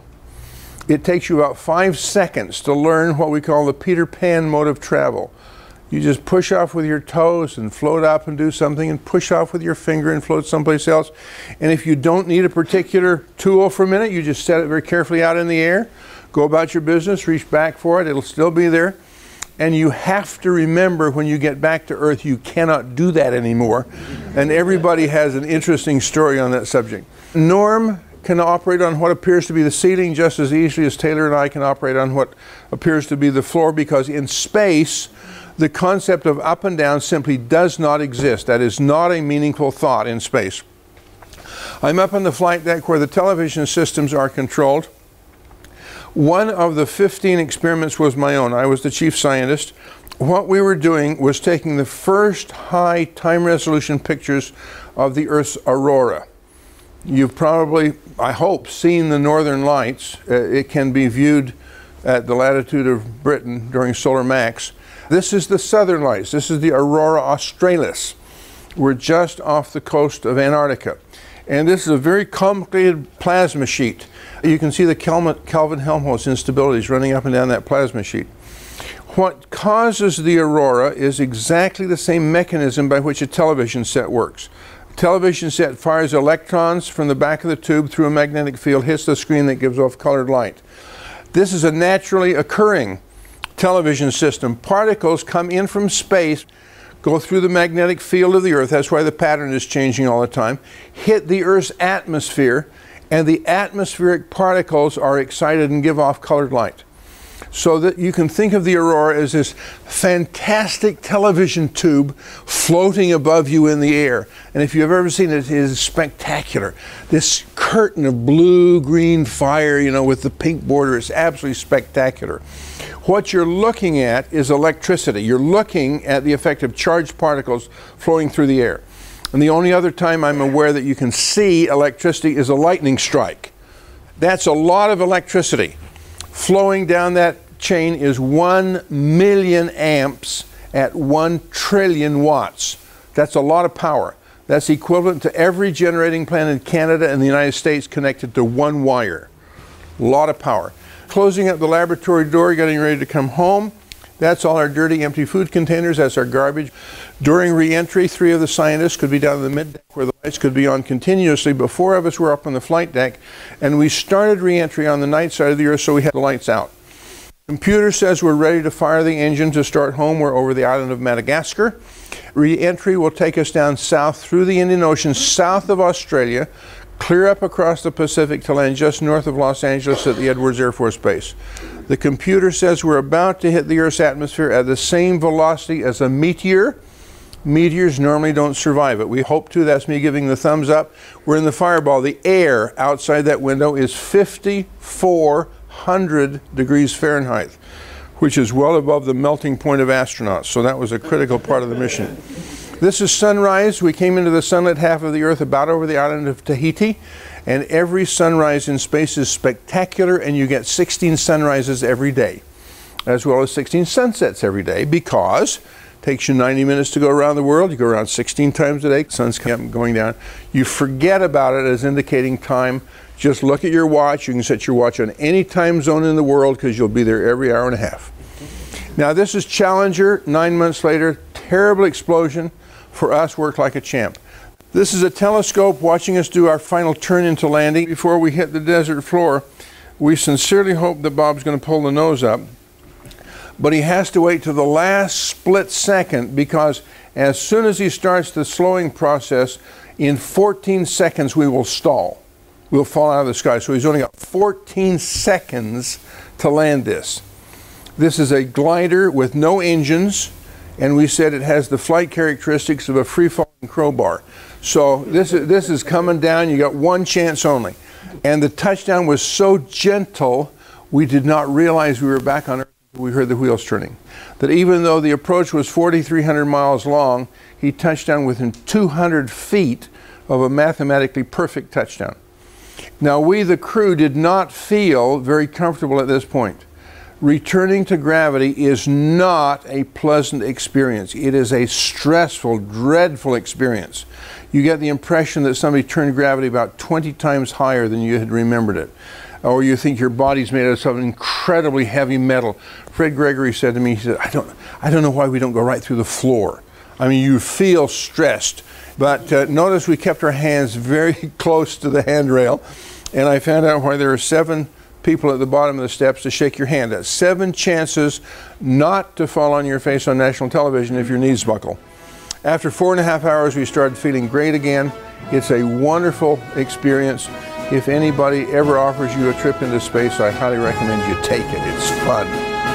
It takes you about 5 seconds to learn what we call the Peter Pan mode of travel. You just push off with your toes and float up and do something, and push off with your finger and float someplace else. And if you don't need a particular tool for a minute, you just set it very carefully out in the air, go about your business, reach back for it, it'll still be there. And you have to remember, when you get back to Earth, you cannot do that anymore. And everybody has an interesting story on that subject. Norm can operate on what appears to be the ceiling just as easily as Taylor and I can operate on what appears to be the floor, because in space, the concept of up and down simply does not exist. That is not a meaningful thought in space. I'm up on the flight deck where the television systems are controlled. One of the 15 experiments was my own. I was the chief scientist. What we were doing was taking the first high time resolution pictures of the Earth's aurora. You've probably, I hope, seen the Northern Lights. It can be viewed at the latitude of Britain during solar max. This is the Southern Lights. This is the Aurora Australis. We're just off the coast of Antarctica. And this is a very complicated plasma sheet. You can see the Kelvin-Helmholtz instabilities running up and down that plasma sheet. What causes the aurora is exactly the same mechanism by which a television set works. A television set fires electrons from the back of the tube through a magnetic field, hits the screen that gives off colored light. This is a naturally occurring television system. Particles come in from space, go through the magnetic field of the Earth, that's why the pattern is changing all the time, hit the Earth's atmosphere, and the atmospheric particles are excited and give off colored light. So that you can think of the aurora as this fantastic television tube floating above you in the air. And if you've ever seen it, it is spectacular. This curtain of blue-green fire, you know, with the pink border is absolutely spectacular. What you're looking at is electricity. You're looking at the effect of charged particles flowing through the air. And the only other time I'm aware that you can see electricity is a lightning strike. That's a lot of electricity. Flowing down that chain is 1 million amps at 1 trillion watts. That's a lot of power. That's equivalent to every generating plant in Canada and the United States connected to one wire. A lot of power. Closing up the laboratory door, getting ready to come home. That's all our dirty, empty food containers. That's our garbage. During re-entry, 3 of the scientists could be down in the mid-deck where the lights could be on continuously, but 4 of us were up on the flight deck, and we started re-entry on the night side of the Earth, so we had the lights out. Computer says we're ready to fire the engine to start home. We're over the island of Madagascar. Re-entry will take us down south through the Indian Ocean, south of Australia, clear up across the Pacific to land just north of Los Angeles at the Edwards Air Force Base. The computer says we're about to hit the Earth's atmosphere at the same velocity as a meteor. Meteors normally don't survive it. We hope to. That's me giving the thumbs up. We're in the fireball. The air outside that window is 5,400 degrees Fahrenheit, which is well above the melting point of astronauts. So that was a critical part of the mission. This is sunrise. We came into the sunlit half of the Earth about over the island of Tahiti, and every sunrise in space is spectacular, and you get 16 sunrises every day, as well as 16 sunsets every day, because it takes you 90 minutes to go around the world. You go around 16 times a day. The sun's going down. You forget about it as indicating time. Just look at your watch. You can set your watch on any time zone in the world because you'll be there every hour and a half. Now this is Challenger, 9 months later. Terrible explosion. For us, worked like a champ. This is a telescope watching us do our final turn into landing. Before we hit the desert floor, we sincerely hope that Bob's going to pull the nose up. But he has to wait to the last split second, because as soon as he starts the slowing process, in 14 seconds we will stall. We'll fall out of the sky. So he's only got 14 seconds to land this. This is a glider with no engines, and we said it has the flight characteristics of a free-falling crowbar. So this is coming down. You got one chance only. And the touchdown was so gentle, we did not realize we were back on Earth until we heard the wheels turning. That even though the approach was 4,300 miles long, he touched down within 200 feet of a mathematically perfect touchdown. Now we, the crew, did not feel very comfortable at this point. Returning to gravity is not a pleasant experience. It is a stressful, dreadful experience. You get the impression that somebody turned gravity about 20 times higher than you had remembered it. Or you think your body's made of some incredibly heavy metal. Fred Gregory said to me, he said, I don't know why we don't go right through the floor. I mean, you feel stressed. But notice we kept our hands very close to the handrail, and I found out why there are 7 people at the bottom of the steps to shake your hand. That's 7 chances not to fall on your face on national television if your knees buckle. After 4.5 hours, we started feeling great again. It's a wonderful experience. If anybody ever offers you a trip into space, I highly recommend you take it. It's fun.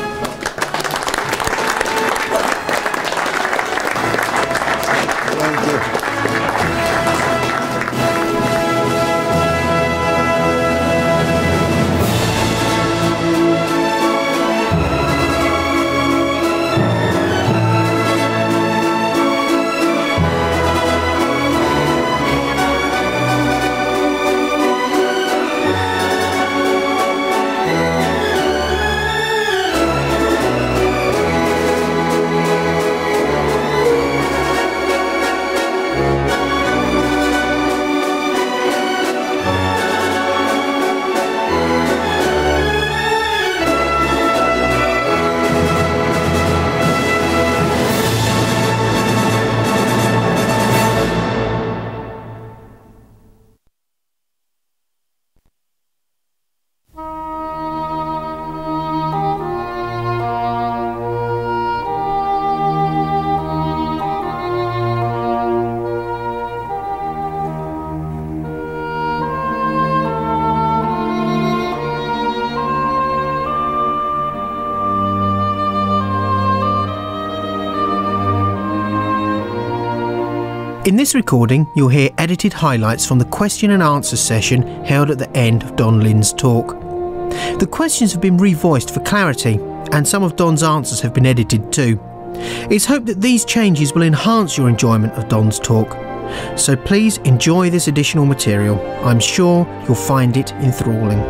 In this recording, you'll hear edited highlights from the question and answer session held at the end of Don Lynn's talk. The questions have been revoiced for clarity, and some of Don's answers have been edited too. It's hoped that these changes will enhance your enjoyment of Don's talk. So please enjoy this additional material. I'm sure you'll find it enthralling.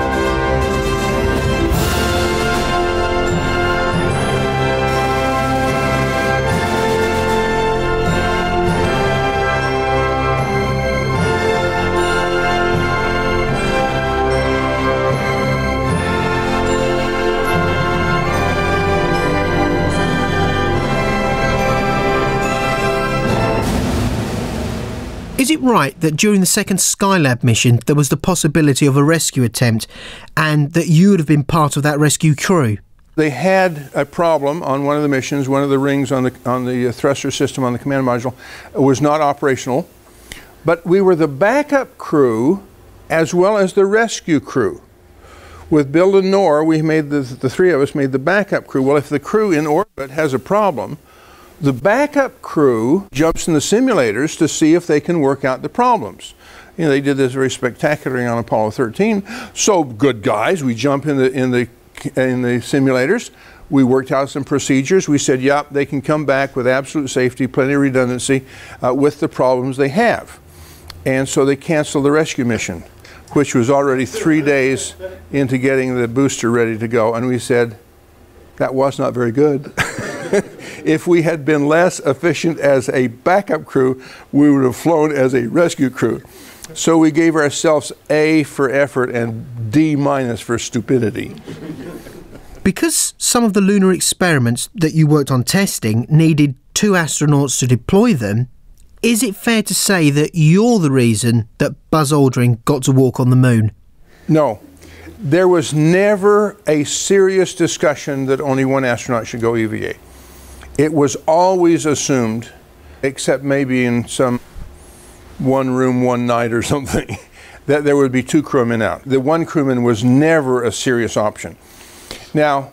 Is it right that during the second Skylab mission there was the possibility of a rescue attempt and that you would have been part of that rescue crew? They had a problem on one of the missions. One of the rings on the thruster system on the command module was not operational. But we were the backup crew as well as the rescue crew. With Bill and Nor, we made the three of us made the backup crew. Well, if the crew in orbit has a problem, the backup crew jumps in the simulators to see if they can work out the problems. You know, they did this very spectacularly on Apollo 13. So, good guys, we jump in the simulators. We worked out some procedures. We said, yep, they can come back with absolute safety, plenty of redundancy with the problems they have. And so they canceled the rescue mission, which was already 3 days into getting the booster ready to go. And we said, that was not very good. If we had been less efficient as a backup crew, we would have flown as a rescue crew. So we gave ourselves A for effort and D- for stupidity. Because some of the lunar experiments that you worked on testing needed 2 astronauts to deploy them, is it fair to say that you're the reason that Buzz Aldrin got to walk on the moon? No. There was never a serious discussion that only one astronaut should go EVA. It was always assumed, except maybe in some one room, one night or something, that there would be 2 crewmen out. The one crewman was never a serious option. Now,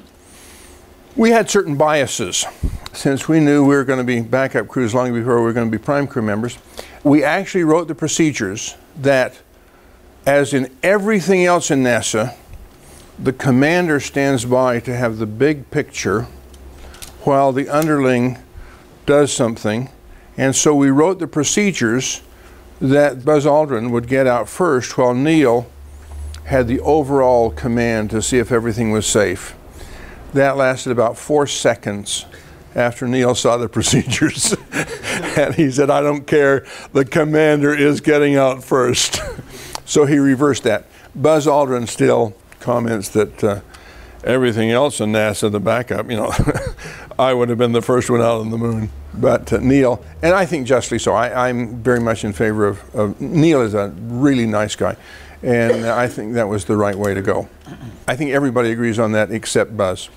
we had certain biases. Since we knew we were going to be backup crews long before we were going to be prime crew members, we actually wrote the procedures that, as in everything else in NASA, the commander stands by to have the big picture while the underling does something. And so we wrote the procedures that Buzz Aldrin would get out first while Neil had the overall command to see if everything was safe. That lasted about 4 seconds after Neil saw the procedures. And he said, I don't care, the commander is getting out first. So he reversed that. Buzz Aldrin still comments that everything else in NASA, the backup, you know, I would have been the first one out on the moon. But Neil, and I think justly so, I'm very much in favor of Neil is a really nice guy. And I think that was the right way to go. I think everybody agrees on that except Buzz.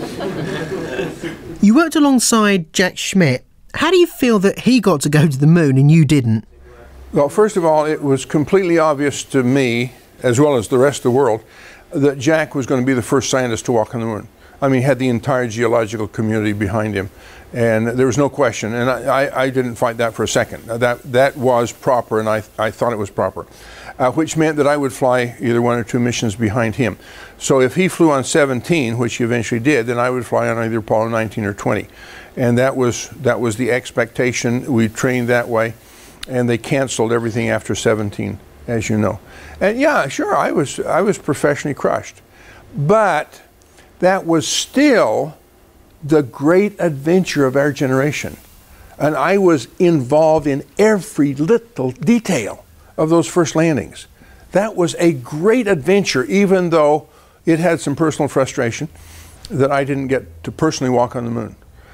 You worked alongside Jack Schmitt. How do you feel that he got to go to the moon and you didn't? Well, first of all, it was completely obvious to me, as well as the rest of the world, that Jack was going to be the first scientist to walk on the moon. I mean, he had the entire geological community behind him, and there was no question. And I didn't fight that for a second. That was proper, and I thought it was proper, which meant that I would fly either 1 or 2 missions behind him. So if he flew on 17, which he eventually did, then I would fly on either Apollo 19 or 20. And that was the expectation. We trained that way, and they canceled everything after 17, as you know. And yeah, sure, I was professionally crushed. But that was still the great adventure of our generation. And I was involved in every little detail of those first landings. That was a great adventure, even though it had some personal frustration that I didn't get to personally walk on the moon.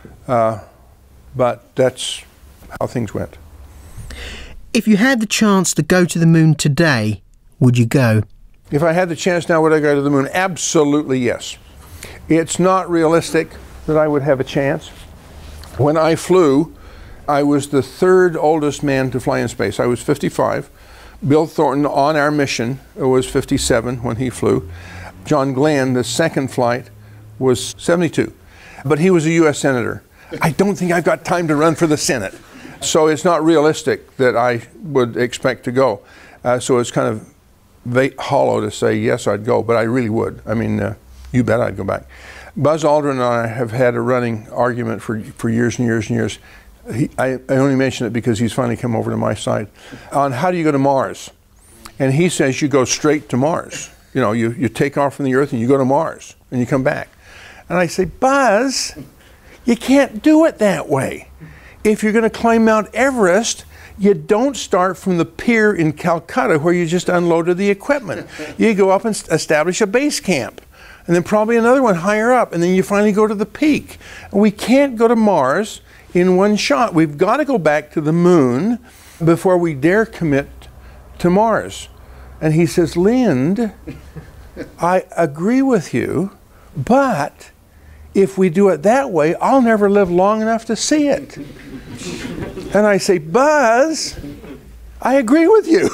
But that's how things went. If you had the chance to go to the moon today, would you go? If I had the chance now, would I go to the moon? Absolutely yes. It's not realistic that I would have a chance. When I flew, I was the 3rd oldest man to fly in space. I was 55. Bill Thornton on our mission was 57 when he flew. John Glenn, the second flight, was 72. But he was a U.S. Senator. I don't think I've got time to run for the Senate. So it's not realistic that I would expect to go. So it's kind of hollow to say, yes, I'd go, but I really would. I mean, you bet I'd go back. Buzz Aldrin and I have had a running argument for years and years and years. I only mention it because he's finally come over to my side on how do you go to Mars. And he says you go straight to Mars. You know, you take off from the Earth and you go to Mars and you come back. And I say, Buzz, you can't do it that way. If you're going to climb Mount Everest, you don't start from the pier in Calcutta where you just unloaded the equipment. You go up and establish a base camp, and then probably another one higher up, and then you finally go to the peak. And we can't go to Mars in one shot. We've got to go back to the moon before we dare commit to Mars. And he says, Lind, I agree with you, but if we do it that way, I'll never live long enough to see it. And I say, Buzz, I agree with you.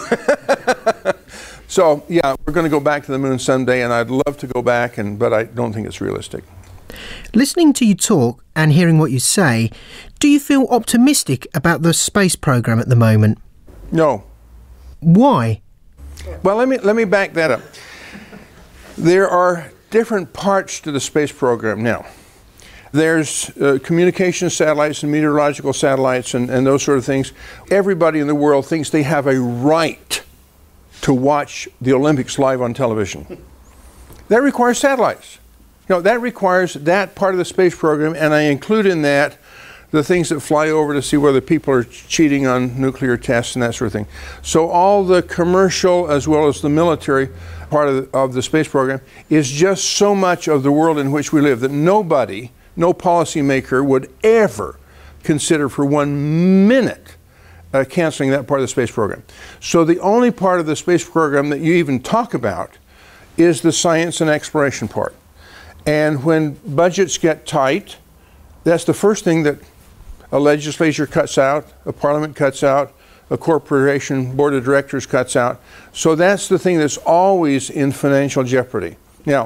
So, yeah, we're going to go back to the moon someday, and I'd love to go back, but I don't think it's realistic. Listening to you talk and hearing what you say, do you feel optimistic about the space program at the moment? No. Why? Well, let me back that up. There are different parts to the space program now. There's communication satellites and meteorological satellites and those sort of things. Everybody in the world thinks they have a right to watch the Olympics live on television. That requires satellites. You know, that requires that part of the space program, and I include in that the things that fly over to see whether people are cheating on nuclear tests and that sort of thing. So all the commercial as well as the military part of the space program is just so much of the world in which we live that nobody, no policymaker would ever consider for 1 minute canceling that part of the space program. So the only part of the space program that you even talk about is the science and exploration part. And when budgets get tight, that's the first thing that a legislature cuts out, a parliament cuts out, a corporation board of directors cuts out. So that's the thing that's always in financial jeopardy. Now,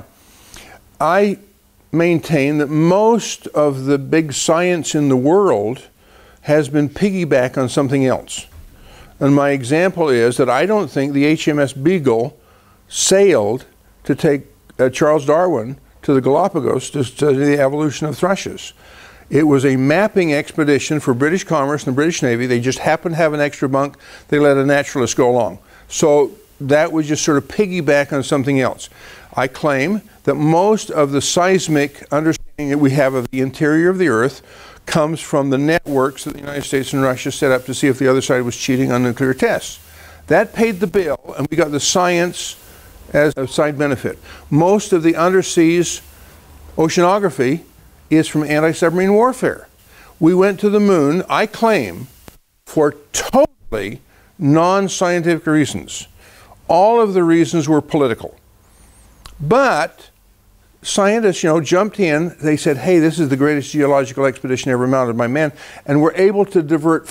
I maintain that most of the big science in the world has been piggyback on something else. And my example is that I don't think the HMS Beagle sailed to take Charles Darwin to the Galapagos to study the evolution of thrushes. It was a mapping expedition for British Commerce and the British Navy. They just happened to have an extra bunk. They let a naturalist go along. So that was just sort of piggyback on something else. I claim that most of the seismic understanding that we have of the interior of the Earth comes from the networks that the United States and Russia set up to see if the other side was cheating on nuclear tests. That paid the bill, and we got the science as a side benefit. Most of the underseas oceanography is from anti-submarine warfare. We went to the moon, I claim, for totally non-scientific reasons. All of the reasons were political. But scientists, jumped in. They said, hey, this is the greatest geological expedition ever mounted by man, and we're able to divert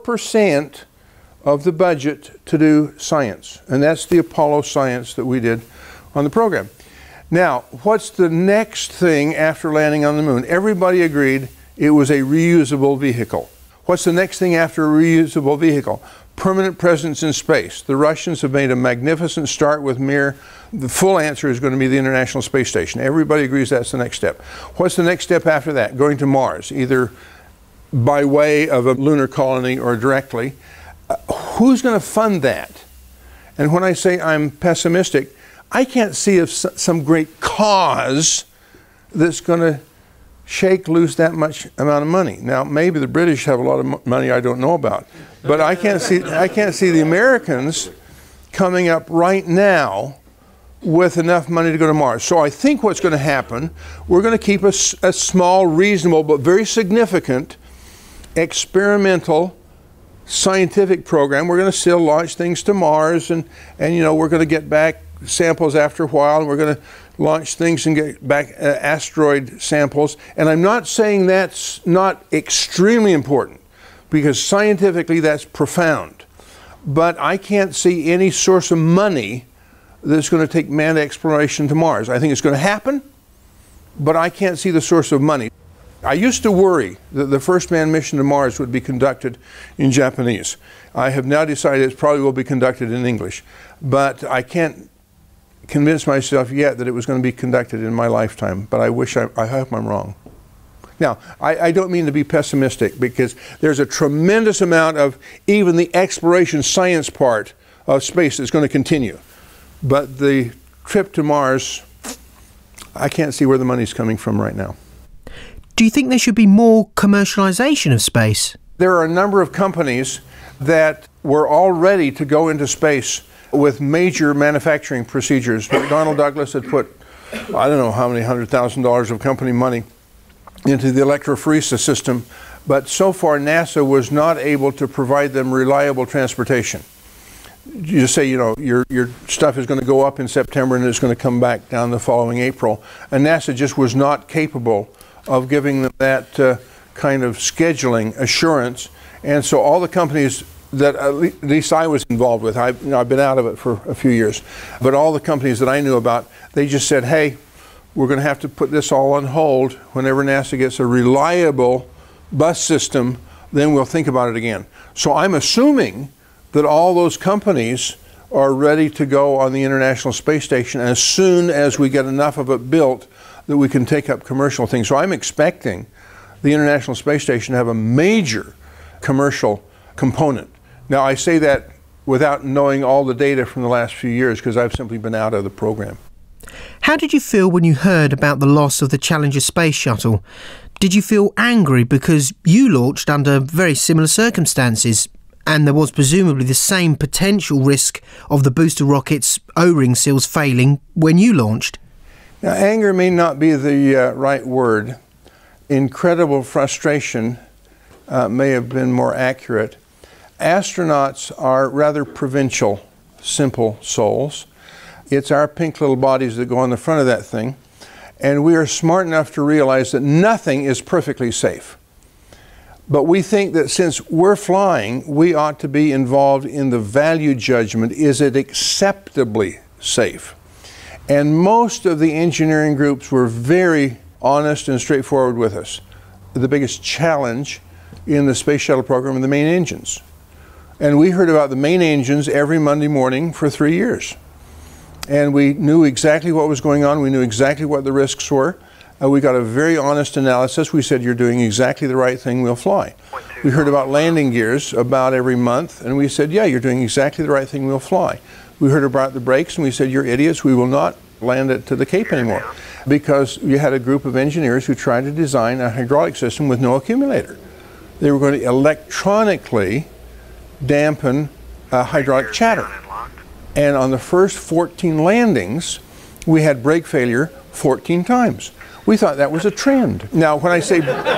4% of the budget to do science. And that's the Apollo science that we did on the program. Now, what's the next thing after landing on the moon? Everybody agreed it was a reusable vehicle. What's the next thing after a reusable vehicle? Permanent presence in space. The Russians have made a magnificent start with Mir. The full answer is going to be the International Space Station. Everybody agrees that's the next step. What's the next step after that? Going to Mars, either by way of a lunar colony or directly. Who's going to fund that? And when I say I'm pessimistic, I can't see if some great cause that's going to shake loose that much amount of money. Now, maybe the British have a lot of money I don't know about, but I can't see the Americans coming up right now with enough money to go to Mars. So I think what's going to happen, we're going to keep a small, reasonable, but very significant experimental scientific program. We're going to still launch things to Mars, and we're going to get back samples after a while, and we're going to launch things and get back asteroid samples. And I'm not saying that's not extremely important, because scientifically that's profound. But I can't see any source of money that's going to take manned exploration to Mars. I think it's going to happen, but I can't see the source of money. I used to worry that the first manned mission to Mars would be conducted in Japanese. I have now decided it probably will be conducted in English, but I can't convince myself yet that it was going to be conducted in my lifetime, but I hope I'm wrong. Now, I don't mean to be pessimistic, because there's a tremendous amount of even the exploration science part of space that's going to continue. But the trip to Mars, I can't see where the money's coming from right now. Do you think there should be more commercialization of space? There are a number of companies that were all ready to go into space with major manufacturing procedures. McDonnell Douglas had put, I don't know how many $100,000 of company money into the electrophoresis system, but so far NASA was not able to provide them reliable transportation. you just say, you know, your stuff is going to go up in September and it's going to come back down the following April. And NASA just was not capable of giving them that kind of scheduling assurance. And so all the companies that at least I was involved with, I've been out of it for a few years, but all the companies that I knew about, they just said, hey, we're going to have to put this all on hold. Whenever NASA gets a reliable bus system, then we'll think about it again. So I'm assuming that all those companies are ready to go on the International Space Station as soon as we get enough of it built that we can take up commercial things. So I'm expecting the International Space Station to have a major commercial component. Now, I say that without knowing all the data from the last few years because I've simply been out of the program. How did you feel when you heard about the loss of the Challenger space shuttle? Did you feel angry because you launched under very similar circumstances and there was presumably the same potential risk of the booster rocket's O-ring seals failing when you launched? Now, anger may not be the right word. Incredible frustration may have been more accurate. Astronauts are rather provincial, simple souls. It's our pink little bodies that go on the front of that thing. And we are smart enough to realize that nothing is perfectly safe. But we think that since we're flying, we ought to be involved in the value judgment. Is it acceptably safe? And most of the engineering groups were very honest and straightforward with us. The biggest challenge in the space shuttle program are the main engines. And we heard about the main engines every Monday morning for 3 years. And we knew exactly what was going on. We knew exactly what the risks were. We got a very honest analysis. We said, you're doing exactly the right thing, we'll fly. We heard about landing gears about every month, and we said, yeah, you're doing exactly the right thing, we'll fly. We heard about the brakes, and we said, you're idiots, we will not land it to the Cape anymore. Because you had a group of engineers who tried to design a hydraulic system with no accumulator. They were going to electronically dampen hydraulic chatter. And on the first 14 landings, we had brake failure 14 times. We thought that was a trend. Now, when I say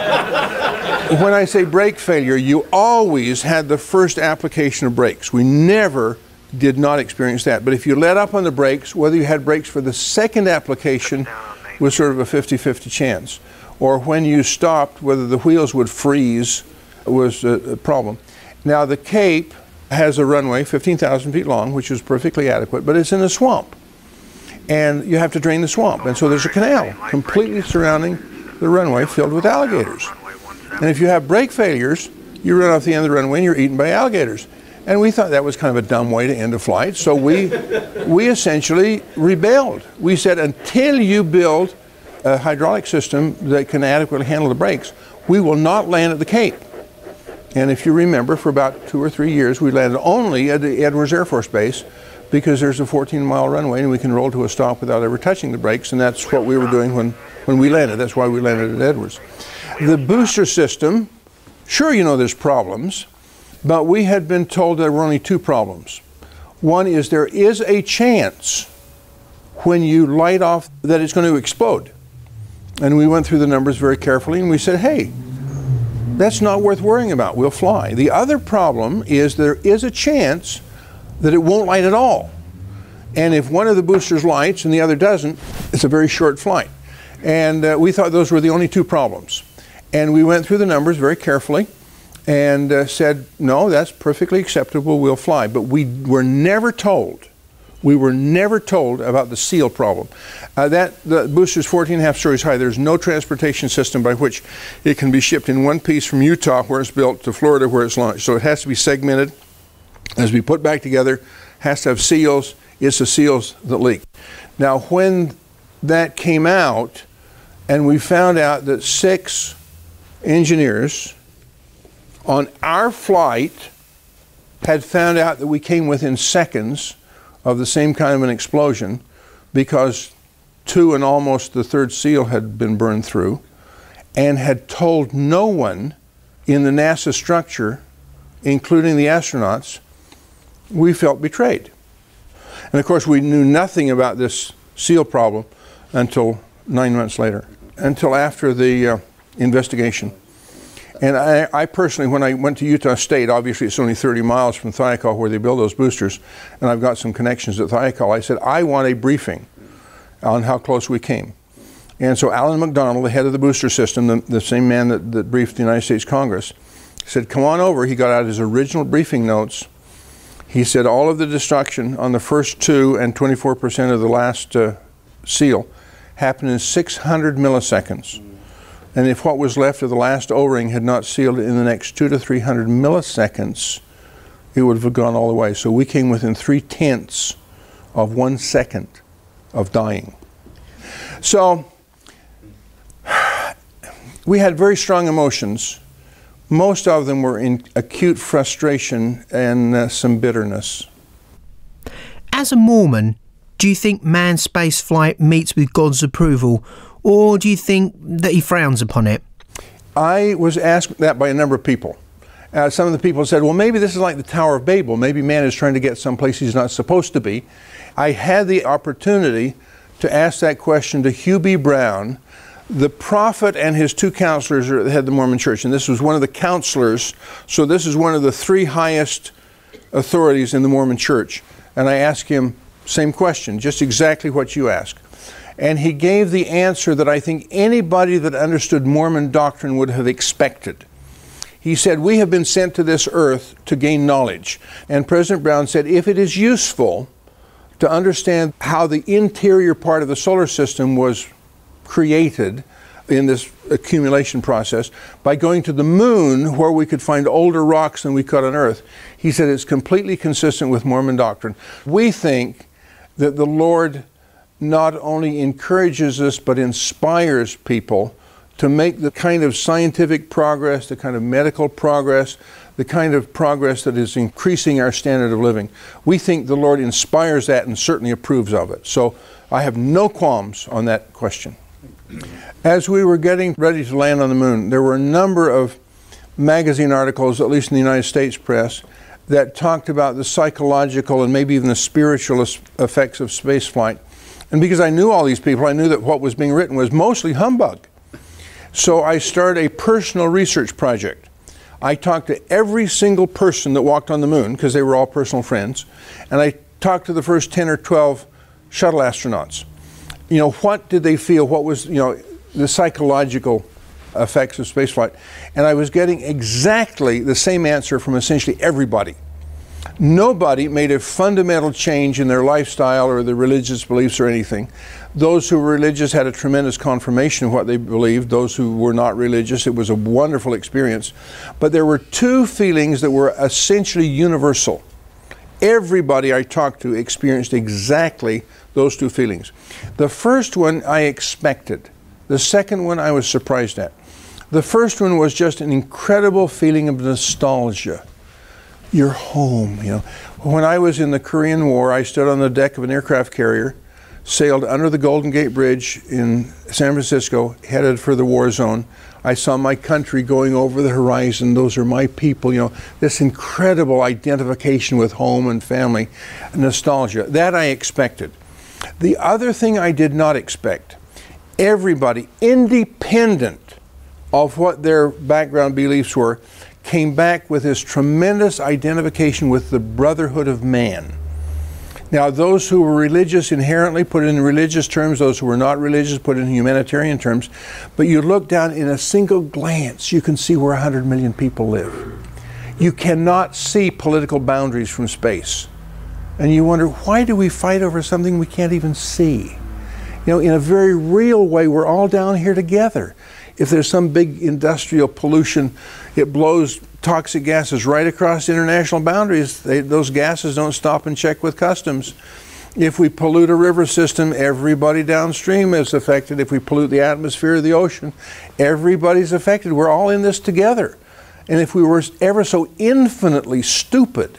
brake failure, you always had the first application of brakes. We never did not experience that. But if you let up on the brakes, whether you had brakes for the second application was sort of a 50-50 chance. Or when you stopped, whether the wheels would freeze was a problem. Now, the Cape has a runway 15,000 feet long, which is perfectly adequate, but it's in a swamp. And you have to drain the swamp. And so there's a canal completely surrounding the runway filled with alligators. And if you have brake failures, you run off the end of the runway and you're eaten by alligators. And we thought that was kind of a dumb way to end a flight. So we essentially rebelled. We said, until you build a hydraulic system that can adequately handle the brakes, we will not land at the Cape. And if you remember, for about 2 or 3 years, we landed only at the Edwards Air Force Base because there's a 14-mile runway and we can roll to a stop without ever touching the brakes, and that's what we were doing when we landed. That's why we landed at Edwards. The booster system, sure, you know there's problems, but we had been told there were only 2 problems. One is there is a chance when you light off that it's going to explode. And we went through the numbers very carefully and we said, hey, that's not worth worrying about, we'll fly. The other problem is there is a chance that it won't light at all. And if one of the boosters lights and the other doesn't, it's a very short flight. And we thought those were the only 2 problems. And we went through the numbers very carefully and said, no, that's perfectly acceptable, we'll fly. But we were never told about the seal problem. The booster's 14.5 stories high. There's no transportation system by which it can be shipped in one piece from Utah, where it's built, to Florida, where it's launched. So it has to be segmented, has to be put back together, has to have seals. It's the seals that leak. Now, when that came out, and we found out that 6 engineers on our flight had found out that we came within seconds of the same kind of an explosion because 2 and almost the 3rd seal had been burned through, and had told no one in the NASA structure, including the astronauts, we felt betrayed. And of course we knew nothing about this seal problem until 9 months later, until after the investigation. And I personally, when I went to Utah State, obviously it's only 30 miles from Thiokol where they build those boosters, and I've got some connections at Thiokol. I said, I want a briefing on how close we came. And so Alan McDonald, the head of the booster system, the same man that briefed the United States Congress, said, come on over. He got out his original briefing notes. He said all of the destruction on the first 2 and 24% of the last seal happened in 600 milliseconds. And if what was left of the last O-ring had not sealed in the next 200 to 300 milliseconds, it would have gone all the way. So we came within 0.3 of 1 second of dying. So we had very strong emotions. Most of them were in acute frustration and some bitterness. As a Mormon, do you think manned space flight meets with God's approval, or do you think that he frowns upon it? I was asked that by a number of people. Some of the people said, well, maybe this is like the Tower of Babel. Maybe man is trying to get someplace he's not supposed to be. I had the opportunity to ask that question to Hugh B. Brown, the prophet and his 2 counselors at the head of the Mormon Church. And this was one of the counselors, so this is one of the 3 highest authorities in the Mormon Church. And I asked him, same question, just exactly what you asked. And he gave the answer that I think anybody that understood Mormon doctrine would have expected. He said, we have been sent to this earth to gain knowledge. And President Brown said, if it is useful to understand how the interior part of the solar system was created in this accumulation process by going to the moon where we could find older rocks than we could on Earth, he said it's completely consistent with Mormon doctrine. We think that the Lord not only encourages us but inspires people to make the kind of scientific progress, the kind of medical progress, the kind of progress that is increasing our standard of living. We think the Lord inspires that and certainly approves of it. So I have no qualms on that question. As we were getting ready to land on the moon, there were a number of magazine articles, at least in the United States press, that talked about the psychological and maybe even the spiritual effects of spaceflight. And because I knew all these people, I knew that what was being written was mostly humbug. So I started a personal research project. I talked to every single person that walked on the moon, because they were all personal friends, and I talked to the first 10 or 12 shuttle astronauts. You know, what did they feel? What was, you know, the psychological effects of spaceflight? And I was getting exactly the same answer from essentially everybody. Nobody made a fundamental change in their lifestyle or their religious beliefs or anything. Those who were religious had a tremendous confirmation of what they believed. Those who were not religious, it was a wonderful experience. But there were 2 feelings that were essentially universal. Everybody I talked to experienced exactly those 2 feelings. The first one I expected. The second one I was surprised at. The first one was just an incredible feeling of nostalgia. You're home, you know. When I was in the Korean War, I stood on the deck of an aircraft carrier, sailed under the Golden Gate Bridge in San Francisco, headed for the war zone. I saw my country going over the horizon. Those are my people, you know. This incredible identification with home and family, nostalgia. That I expected. The other thing I did not expect, everybody, independent of what their background beliefs were, came back with this tremendous identification with the brotherhood of man. Now, those who were religious inherently put it in religious terms, those who were not religious put it in humanitarian terms, but you look down in a single glance, you can see where 100 million people live. You cannot see political boundaries from space. And you wonder, why do we fight over something we can't even see? You know, in a very real way, we're all down here together. If there's some big industrial pollution, it blows toxic gases right across international boundaries. Those gases don't stop and check with customs. If we pollute a river system, everybody downstream is affected. If we pollute the atmosphere of the ocean, everybody's affected. We're all in this together. And if we were ever so infinitely stupid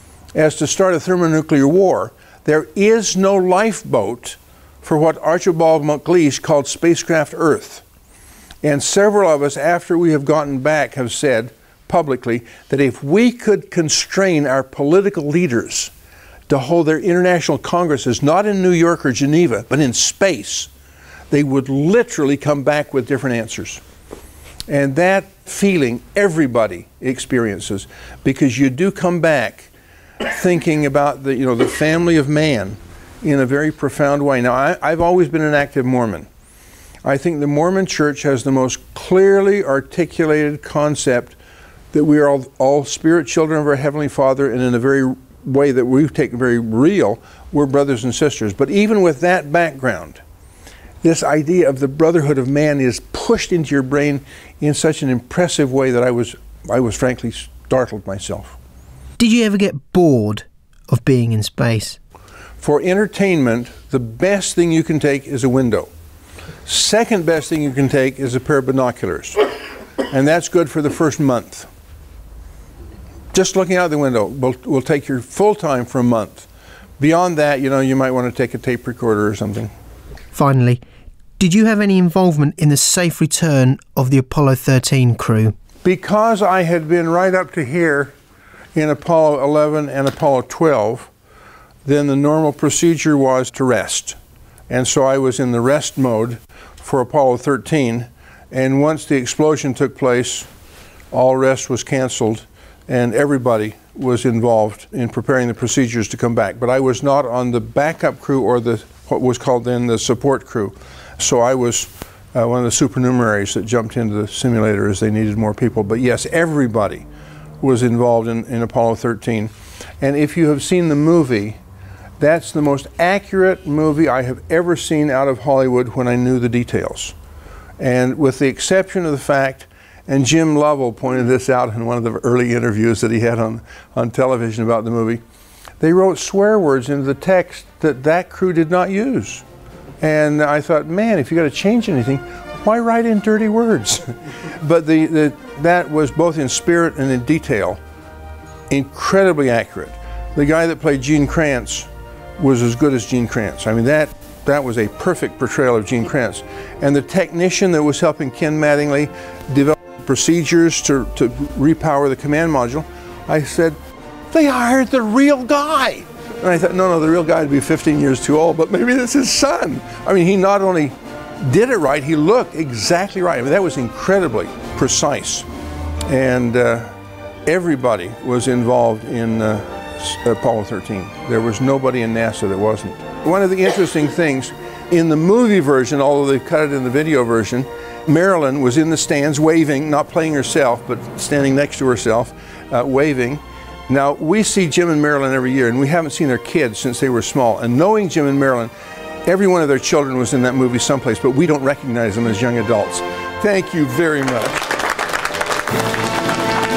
as to start a thermonuclear war, there is no lifeboat for what Archibald MacLeish called Spacecraft Earth. And several of us, after we have gotten back, have said publicly that if we could constrain our political leaders to hold their international congresses, not in New York or Geneva, but in space, they would literally come back with different answers. And that feeling everybody experiences, because you do come back thinking about the family of man in a very profound way. Now, I've always been an active Mormon. I think the Mormon Church has the most clearly articulated concept that we are all spirit children of our Heavenly Father, and in a very way that we've taken very real, we're brothers and sisters. But even with that background, this idea of the brotherhood of man is pushed into your brain in such an impressive way that I was frankly startled myself. Did you ever get bored of being in space? For entertainment, the best thing you can take is a window. Second best thing you can take is a pair of binoculars. And that's good for the first month. Just looking out the window will take your full time for a month. Beyond that, you might want to take a tape recorder or something. Finally, did you have any involvement in the safe return of the Apollo 13 crew? Because I had been right up to here in Apollo 11 and Apollo 12, then the normal procedure was to rest. And so I was in the rest mode for Apollo 13, and once the explosion took place, all rest was canceled, and everybody was involved in preparing the procedures to come back. But I was not on the backup crew or what was called then the support crew. So I was one of the supernumeraries that jumped into the simulator as they needed more people. But yes, everybody was involved in Apollo 13. And if you have seen the movie, that's the most accurate movie I have ever seen out of Hollywood when I knew the details. And with the exception of the fact, and Jim Lovell pointed this out in one of the early interviews that he had on television about the movie, they wrote swear words into the text that crew did not use. And I thought, man, if you got to change anything, why write in dirty words? But that was both in spirit and in detail incredibly accurate. The guy that played Gene Kranz was as good as Gene Kranz. I mean, that was a perfect portrayal of Gene Kranz. And the technician that was helping Ken Mattingly develop procedures to repower the command module, I said, they hired the real guy. And I thought, no, the real guy would be 15 years too old, but maybe that's his son. I mean, he not only did it right, he looked exactly right. I mean, that was incredibly precise. And everybody was involved in Apollo 13. There was nobody in NASA that wasn't. One of the interesting things, in the movie version, although they cut it in the video version, Marilyn was in the stands waving, not playing herself, but standing next to herself, waving. Now, we see Jim and Marilyn every year, and we haven't seen their kids since they were small. And knowing Jim and Marilyn, every one of their children was in that movie someplace, but we don't recognize them as young adults. Thank you very much.